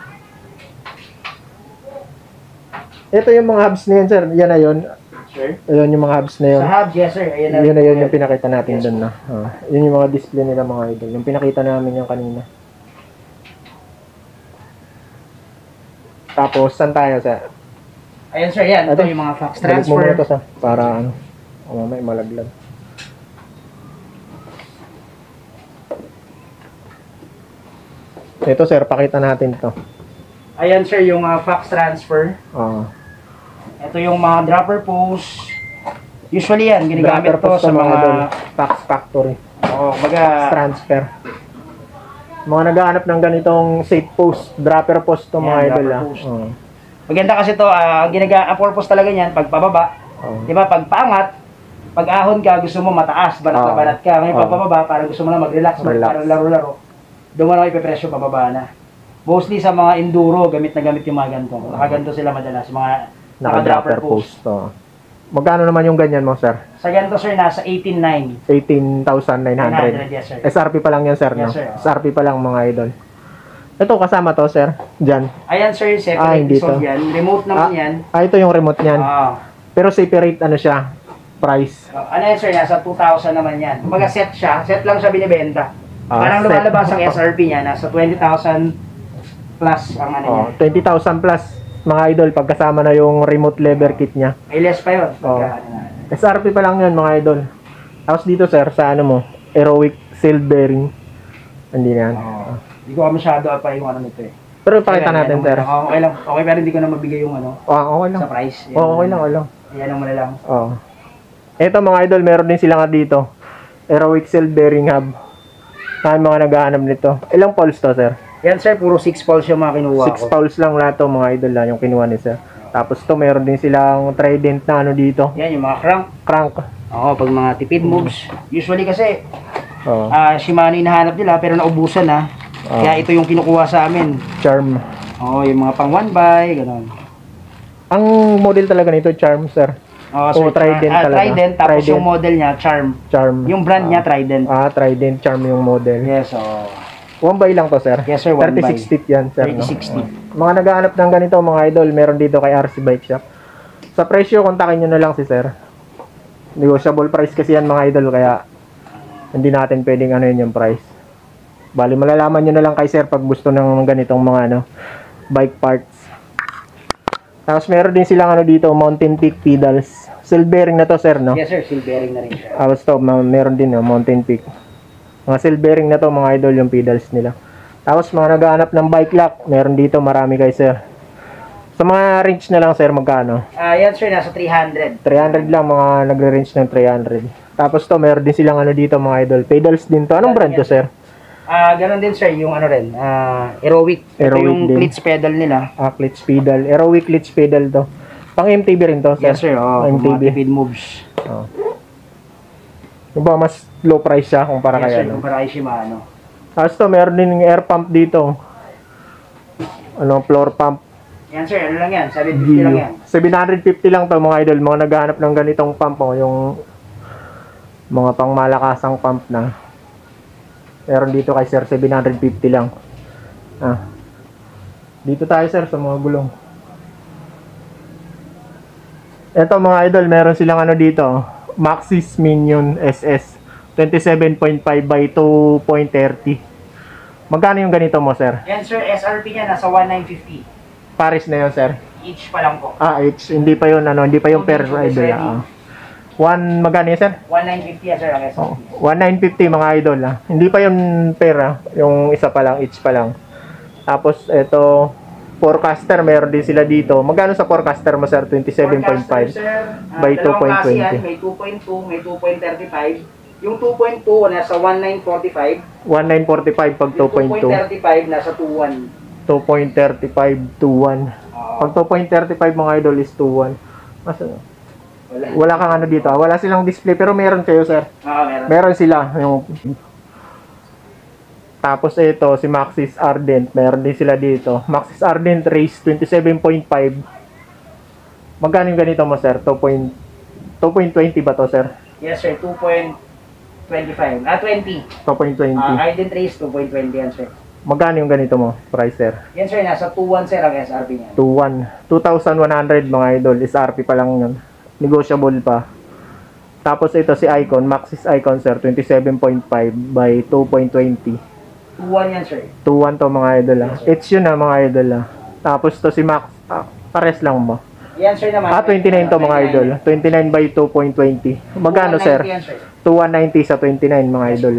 Ito yung mga hubs na yan sir. Yan na yun. Sir? Ayun yung mga hubs na yun. Sa hub, yes, sir. Ayan na. Yun na yun yung pinakita natin Yes, doon na. Yun yung mga display nila mga idol. Yung pinakita namin yung kanina. Tapos, saan tayo sa... Ayan, sir. Yan. Ito Ito. yung mga fax Balik mo muna transfer. to sa... Para ano... may malaglag. Ito sir, pakita natin to. Ayan, sir. Yung fax transfer. Ito yung mga dropper post. Usually yan, ginagamit Dropper to post sa to, mga... idol. Fax factory. Oo, Fax baga... transfer. Mga naghahanap ng ganitong safe post, dropper post to mga Yan, idol. dropper post. Oo. Maganda kasi to, ang purpose talaga niyan, pagpababa. Oo. Di ba, pag paangat, pag ahon ka, gusto mo mataas, banat na Oo. banat ka. Ngayon, Oo. pag pababa, parang gusto mo na mag-relax, Relax. parang laro-laro. Doon mo lang ipipresyo, pababa na. Mostly sa mga enduro, gamit na gamit yung mga ganito. Nakaganto sila madalas, mga Naka-dropper post. Oo. Magkano naman yung ganyan mo, sir? Sa ganito, sir, nasa 18,900. 18,900. Yes, sir. SRP pa lang yan, sir, no? Yes, sir. SRP pa lang, mga idol. Ito, kasama to, sir. Diyan. Ayan, sir, separate hindi resolve to. yan. Remote naman yan. Ito yung remote niyan. Pero separate, ano siya, price. Ano yan, sir, nasa 2,000 naman yan. Kumbaga set siya, set lang siya binibenta. Parang Set. lumalabas ang SRP niya, nasa 20,000 plus ang ano niya. 20,000 plus, mga idol, pagkasama na yung remote lever kit niya. May less pa yun. Oo. Pagka, ano na. SRP pa lang yan, mga idol. Tapos dito, sir, sa ano mo, Aerowick Sealed Bearing. Hindi na yan. Hindi ko masyado pa yung ano nito eh. Pero ipakita natin, sir. Okay lang. Okay, pero hindi ko na mabigay yung ano Okay lang. sa price. Okay lang, okay lang. Yan ang lang. Ito, mga idol, meron din sila nga dito. Aerowick Sealed Bearing Hub. Saan mga naghahanap nito? Ilang poles to, sir? Yan, sir, puro 6 poles yung mga kinuha 6 ko. poles lang lahat to, mga idol, yung kinuha ni sir. Tapos to, meron din silang trident na ano dito. Yan, yung mga crank. Crank. Oo, pag mga tipid moves. Usually kasi, Oh, Shimano hinahanap nila pero naubusan na. Kaya ito yung kinukuha sa amin. charm. Oo, yung mga pang 1x, gano'n. Ang model talaga nito, charm, sir. Oo, Oh, Trident talaga. Trident, tapos Trident. yung model niya, Charm. Charm. Yung brand niya, Trident. Trident, charm yung model. Yes, oo. 1x lang to, sir. Yes, sir, 1x. 36 feet yan, sir. 36 feet. Mga naghahanap ng ganito, mga idol, meron dito kay RC Bike Shop. Sa presyo, kontakin nyo na lang si sir. Negotiable price kasi yan, mga idol, kaya hindi natin pwedeng ano yun yung price. Bali, malalaman nyo na lang kay sir pag gusto ng ganitong mga ano, bike parts. Tapos meron din silang ano dito, Mountain Peak pedals. Seal bearing na to sir, no? Yes sir, seal bearing na rin siya. Tapos to, meron din no, Mountain Peak. Mga seal bearing na to mga idol yung pedals nila. Tapos mga naghahanap ng bike lock, meron dito marami kay sir. Sa mga range na lang sir, magkano? Yan sir, nasa 300. 300 lang, mga nagre-range ng 300. Tapos to, meron din silang ano dito mga idol. Pedals din to. Anong brand to sir? Ganon din sir, yung ano rin, Aerowick. Ito Aerowick yung din. clutch pedal nila. Clutch pedal. Aerowick clutch pedal to. Pang MTB rin to sir. Yes sir, MTB. speed moves. Oh. Yung ba, mas low price siya kumpara Yes kay sir, ano. kumpara kay Shimano. Tapos to, meron din yung air pump dito. Ano, floor pump. Yan sir, ano lang yan, 750 lang yan. 750 lang to mga idol. Mga naghahanap ng ganitong pump, oh, yung mga pangmalakasang pump na. Meron dito kay sir, 750 lang. Dito tayo sir sa mga gulong. Ito mga idol, meron silang ano dito, Maxxis Minion SS 27.5 by 2.30. Magkano yung ganito mo sir? Yan sir, SRP niya nasa 1950. Paris na yun sir. Each pa lang po. Hindi pa yun ano, hindi pa yung per idol. Magkano yun sir? 1950 yan sir ang SRP. Oh, 1950 mga idol Hindi pa yung pera, yung isa pa lang, each pa lang. Tapos ito, forecaster, meron din sila dito. Magkano sa forecaster mo sir? 27.5 by 2.20. May 2.2, may 2.35. Yung 2.2 nasa 1945. 1945 pag 2.2. 2.35 nasa 2.1. 2.35 to 1. Pag 2.35 mga idol is 2.1. Wala kang ano dito. Wala silang display pero meron kayo sir. Meron. Meron sila yung. Tapos ito si Maxxis Ardent, meron din sila dito. Maxxis Ardent Race 27.5. Magkano yung ganito mo sir? 2.20 ba to sir? Yes sir, 2.25. 20. 2.20. Ardent Race 2.20 yan sir. Magkano yung ganito mo? Price sir? Yan sir, nasa 2.1 sir ang SRP niya. 2.1. 2,100 mga idol. SRP pa lang yun. Negotiable pa. Tapos ito si Icon, Maxxis Icon sir, 27.5 by 2.20. 2.1 yan sir. 2.1 to mga idol It's yun mga idol Tapos to si Max, pares lang ba? Yan sir naman. 29 to mga idol. 29 by 2.20. Magkano sir? 2190 sa 29 mga idol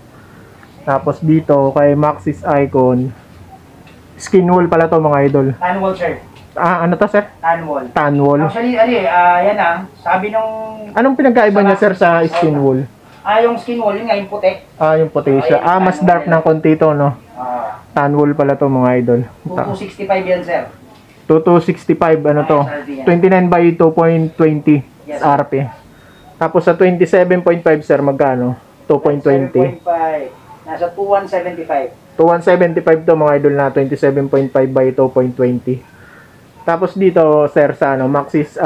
Tapos dito kay Maxxis Icon, skin wool pala to mga idol. Tan wall sir. Ano to sir? Tan wall. Tan wool. Actually, yan sabi nung... Anong pinagkaiba niya sir sa skin wool? Yung skin wall, yun nga, yung puti. Yung puti siya. Mas dark ng konti to, no? Tan wool pala to mga idol. 2265 yan sir. 2265 ano to? 29 by 2.20 Yes, RP. Tapos sa 27.5 sir, magkano? 2.20. 7.5. Nasa 2175. 2175 to mga idol na 27.5 by 2.20. Tapos dito sir sa ano, Maxxis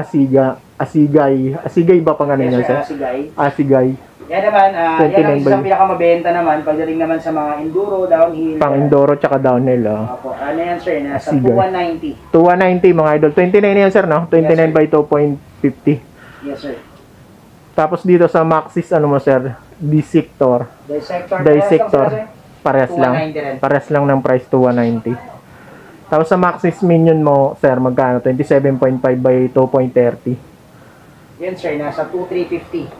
Asigay ba pangalan niya sir? Asigay. Yan naman, yan ang 29 isang pinakamabenta naman pagdating naman sa mga enduro, downhill. Pang enduro tsaka downhill Opo, ano yan sir, nasa Asigay. 2190. 2190 mga idol. 29 yan sir no? 29 Yes, by 2.50. Yes sir. Tapos dito sa Maxxis ano mo sir? Dissector. Dissector. Parehas lang. 290 rin. Parehas lang ng price to 190. Tapos sa Maxxis Minion mo, sir, magkano? 27.5 by 2.30. Yan sir, nasa 2350.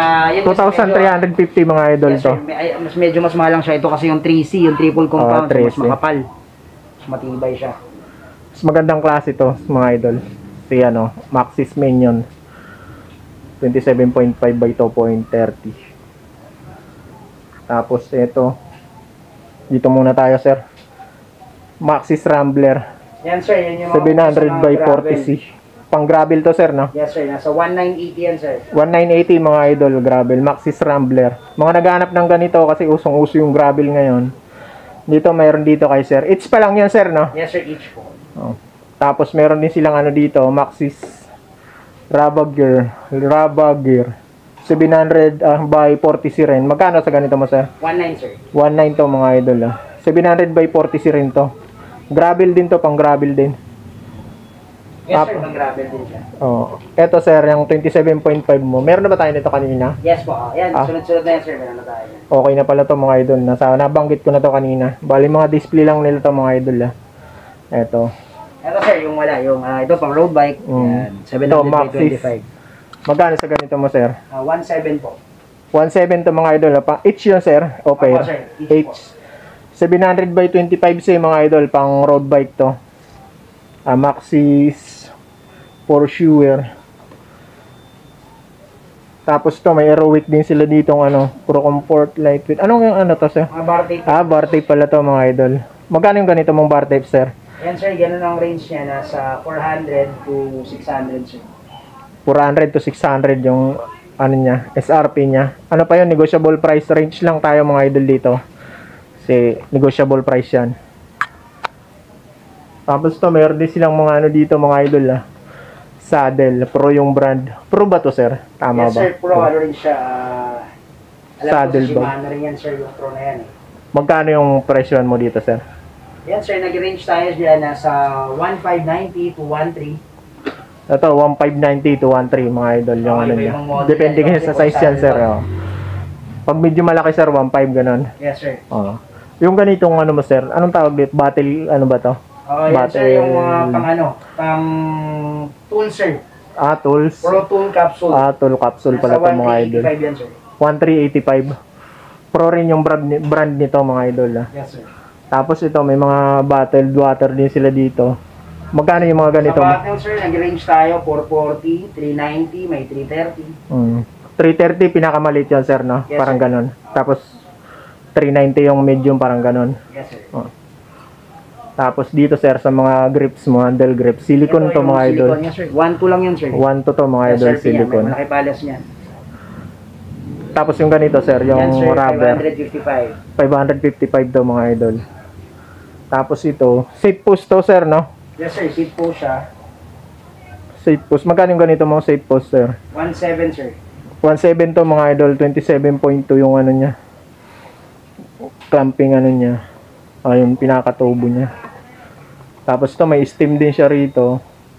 2,350 mga idol Yes, to. sir. Medyo mas mahal lang siya. Ito kasi yung 3C, yung triple compound. So, 3C. mas makapal. Mas matibay siya. Mas magandang klase to, mga idol. Si ano, Maxxis Minion. 27.5 by 2.30. Tapos ito. Dito muna tayo, sir. Maxxis Rambler. Yan sir, yun yung 700 by 40C. Pang gravel to sir, no? Yes sir, nasa 1980 yan sir. 1980 mga idol, gravel. Maxxis Rambler. Mga naghahanap ng ganito kasi usong-uso yung gravel ngayon. Dito, mayroon dito kay sir. Each pa lang yan sir, no? Yes sir, each po. Oh. Tapos meron din silang ano dito, Maxxis Ravagear 700 by 40C rin. Magkano sa ganito mo sir? 19 sir. 19 to mga idol 700 by 40C rin to. Gravel din to, pang gravel din. Yes sir, mag-gravel din siya. Oh. Ito sir, yung 27.5 mo. Meron na ba tayo nito kanina? Yes po, yan, Ah. sunod-sunod na yan sir, meron na tayo. Okay na pala to mga idol. Nabanggit ko na to kanina. Bali mga display lang nila to mga idol Ito. Ito sir, yung ito pang road bike, yan, Ito, Maxis. 725. Magkano sa ganito mo sir? 1.7 po. 1.7 to mga idol. Pa each yun sir? O pair? Opo, sir. Each po. 700 by 25 sa mga idol. Pang road bike to. Maxis Pursuer. Tapos to may aerowick din sila dito puro comfort, lightweight. Anong yung to sir? Mga bar tape. Bar tape pala to mga idol. Magkano yung ganito mong bar tape sir? Yan sir, ganun ang range niya, nasa 400 to 600 sir. 400 to 600 yung niya, SRP niya. Ano pa yun, negotiable price range lang tayo mga idol dito. Kasi negotiable price yan. Tapos to, mayroon din silang mga dito mga idol Saddle, Pro yung brand. Pro ba to sir? Tama yes, ba? Yes sir, Pro, ano rin siya. Saddle ko ba? Shimano rin yan sir, yung Pro na yan Magkano yung presyon mo dito sir? Yan sir, nag-range tayo dyan nasa 1,590 to 1,300. Ito, 1,590 to 1,300 mga idol yung niya. ibang model Depende yan, kasi sa kung size yan saddle sir. ba? Pag medyo malaki sir, 1,500 ganun. Yes sir. Yung ganitong mo sir, anong tawag dito? Battle, ba to? Yan sir, yung mga pang tool sir. Tools. Pro tool capsule. Tool capsule pala to mga idol. 1,385 yan sir. 1,385. Pro rin yung brand nito mga idol Yes sir. Tapos ito, may mga bottled water din sila dito. Magkano yung mga ganito? Sa bottle sir, nag-range tayo 440, 390, may 330. 330 pinakamaliit yan sir, no? Yes, Parang sir. ganon. Tapos 390 yung medium, parang ganon. Yes sir. Tapos dito sir, sa mga grips mo, handle grips, silicone Ito to yung mga idol. silicone niya, sir. 1-2 lang yan sir. 1 to mga Yes, idol, sir, yan. May silicone. malaki palas niya. Tapos yung ganito sir, yung Yan sir, rubber. 555. 555 to mga idol. Tapos ito, safe post to sir, no? Yes sir, seat po siya. Safe post. Magkano yung ganito mo safe post sir? 1.7 sir. 1.7 to mga idol, 27.2 yung niya. Clamping niya. Yung pinakatubo niya. Tapos to may steam din siya rito.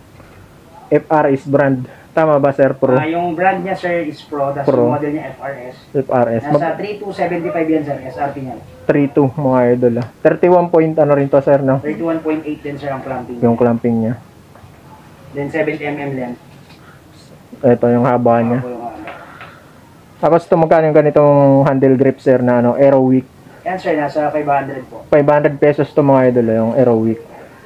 FRS brand. Tama ba sir, Pro? Yung brand niya sir is Pro, tapos Pro. yung model niya FRS. FRS. Nasa 3275 yan sir, SRP niya. 32 mga idol 31 point rin to sir, no? 31.8 din sir ang clamping. Yung clamping niya. Then 70mm length. Ito yung haba niya. Opo, yung ano. Tapos to magkano yung ganitong handle grip sir na Aerowick? Yan sir, nasa 500 po. 500 pesos to mga idol yung Aerowick.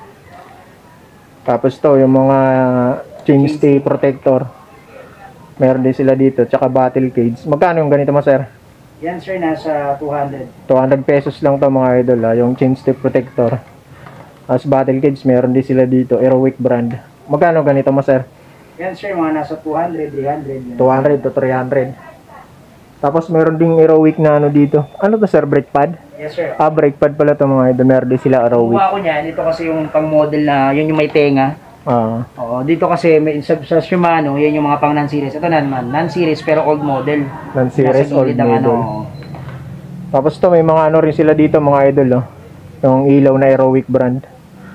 Tapos to yung mga chain stay protector. Meron din sila dito, tsaka battle cage. Magkano yung ganito mo sir? Yan sir, nasa 200. 200 pesos lang to mga idol yung chain stay protector. As battle cage, meron din sila dito, Aerowick brand. Magkano ganito mo sir? Yan sir, mga nasa 200, 300. 200 to 300. Tapos meron ding Aerowick na dito. Ano to sir, brake pad? Yes sir. Brake pad pala to mga idol. Meron din sila Aerowick. Kuha ko niyan, ito kasi yung pang model na, yun yung may tenga. Oo, dito kasi sa Shimano, yan yung mga pang non-series. Ito non-series pero old model. Non-series, Nasa old gilid ang model. Tapos to may mga rin sila dito mga idol yung ilaw na Aerowick brand.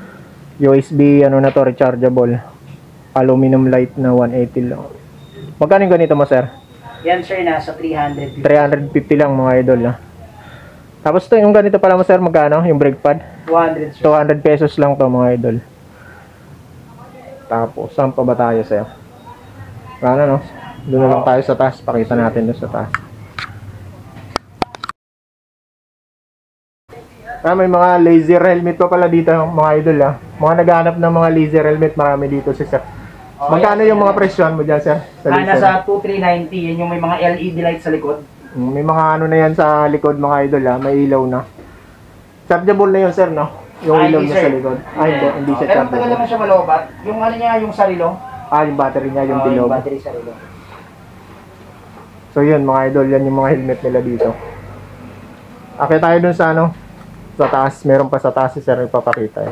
USB na to, rechargeable. Aluminum light na 180 lang. Magkano yung ganito mo sir? Yan sir, nasa 350. 350 lang mga idol Tapos to yung ganito pala mo sir, magkano? Yung brake pad? 200 sir. 200 pesos lang to mga idol. Tapos saan pa ba tayo sir? Wala no? Doon na lang tayo sa taas. Pakita natin doon sa taas. May mga laser helmet pa pala dito mga idol Mga naghahanap ng mga laser helmet, marami dito si sir. Magkano yung mga presyon mo dyan sir? Sa laser? Nasa 2,390. Yan yung may mga LED light sa likod. May mga na yan sa likod mga idol may ilaw na. Chargeable na yun sir, no? Yung ilaw niya sa likod. Hindi siya Pero tagal chargeable. naman siya malobat. Yung niya, yung sarilo. Yung battery niya, yung bilog. Yung battery sarilo. So yun mga idol, yan yung mga helmet nila dito. Akit tayo dun sa sa taas. Meron pa sa taas si sir ipapakita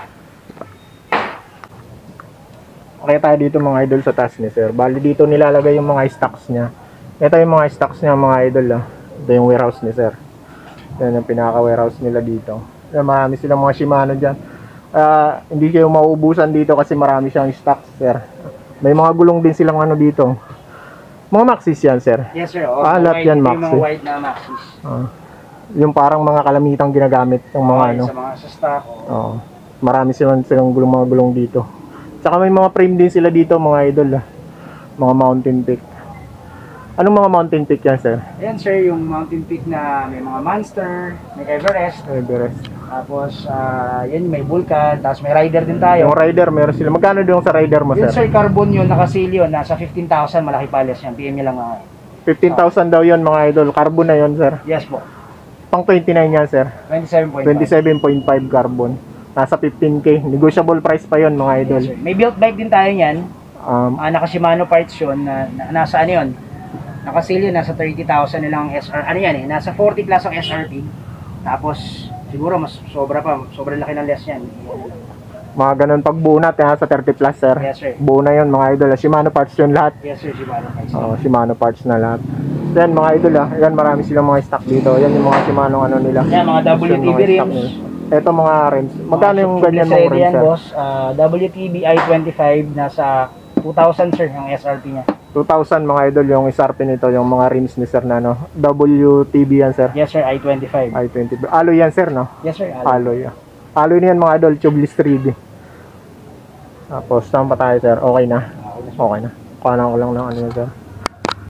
Akit tayo dito mga idol sa taas ni sir. Bali dito nilalagay yung mga stocks niya. Ito yung mga stocks niya mga idol Ito yung warehouse ni sir. Yan yung pinaka warehouse nila dito. Marami silang mga Shimano dyan. Hindi kayo mauubusan dito kasi marami siyang stock, sir. May mga gulong din silang ano dito. Mga Maxis yan, sir. Yes sir. Lahat yan, Yung Maxi. mga white na Maxis. Yung parang mga kalamitang ginagamit ng mga ano. Sa mga sa stock. Marami silang mga gulong dito. Tsaka may mga frame din sila dito, mga idol. Mga Mountain Peak. Anong mga Mountain Peak yan, sir? Ayan sir, yung Mountain Peak na may mga Monster, may Everest. Tapos, yan may Vulcan, tapos may Rider din tayo. Yung Rider, meron sila. Magkano doon sa Rider mo, Yun sir? sir, carbon yun, nakasil yun, nasa 15,000, malaki pales yan. PM nyo lang nga. 15,000 daw yun, mga idol. Carbon na yun, sir. Yes po, Pang 29 yan, sir. 27.5. 27.5 carbon. Nasa 15K. Negotiable price pa yun, mga idol. Yes, sir. May built bike din tayo yan. Naka Shimano parts yun, nasa ano yun? Nakasil yun, nasa 30,000 nilang SR. Ano yan eh, nasa 40 plus ang SRP. Tapos, siguro mas sobra pa, sobrang laki ng less yan. Mga ganun pag buo natin, sa 30 plus, sir. Yes sir. Buo na yun, mga idol. Shimano parts yun lahat. Yes sir, Shimano parts. Shimano parts na lahat. Yan, mga idol, yan, marami silang mga stock dito. Yan yung mga Shimano ano nila. Yan, mga WTB rims. Ito mga rims. Magkano yung ganyan mong rims, yan, sir? boss. WTB i25 nasa 2,000 sir ang SRP niya. 2,000, mga idol, yung SRP nito, yung mga rims ni sir na, no? WTB yan, sir. Yes sir, i25. I-20. Alloy yan, sir, no? Yes sir, Alloy. Alloy na yan, mga idol, tubeless 3D. Tapos, saan pa tayo, sir? Okay na. Okay na. Kuha ko lang ng ano, sir.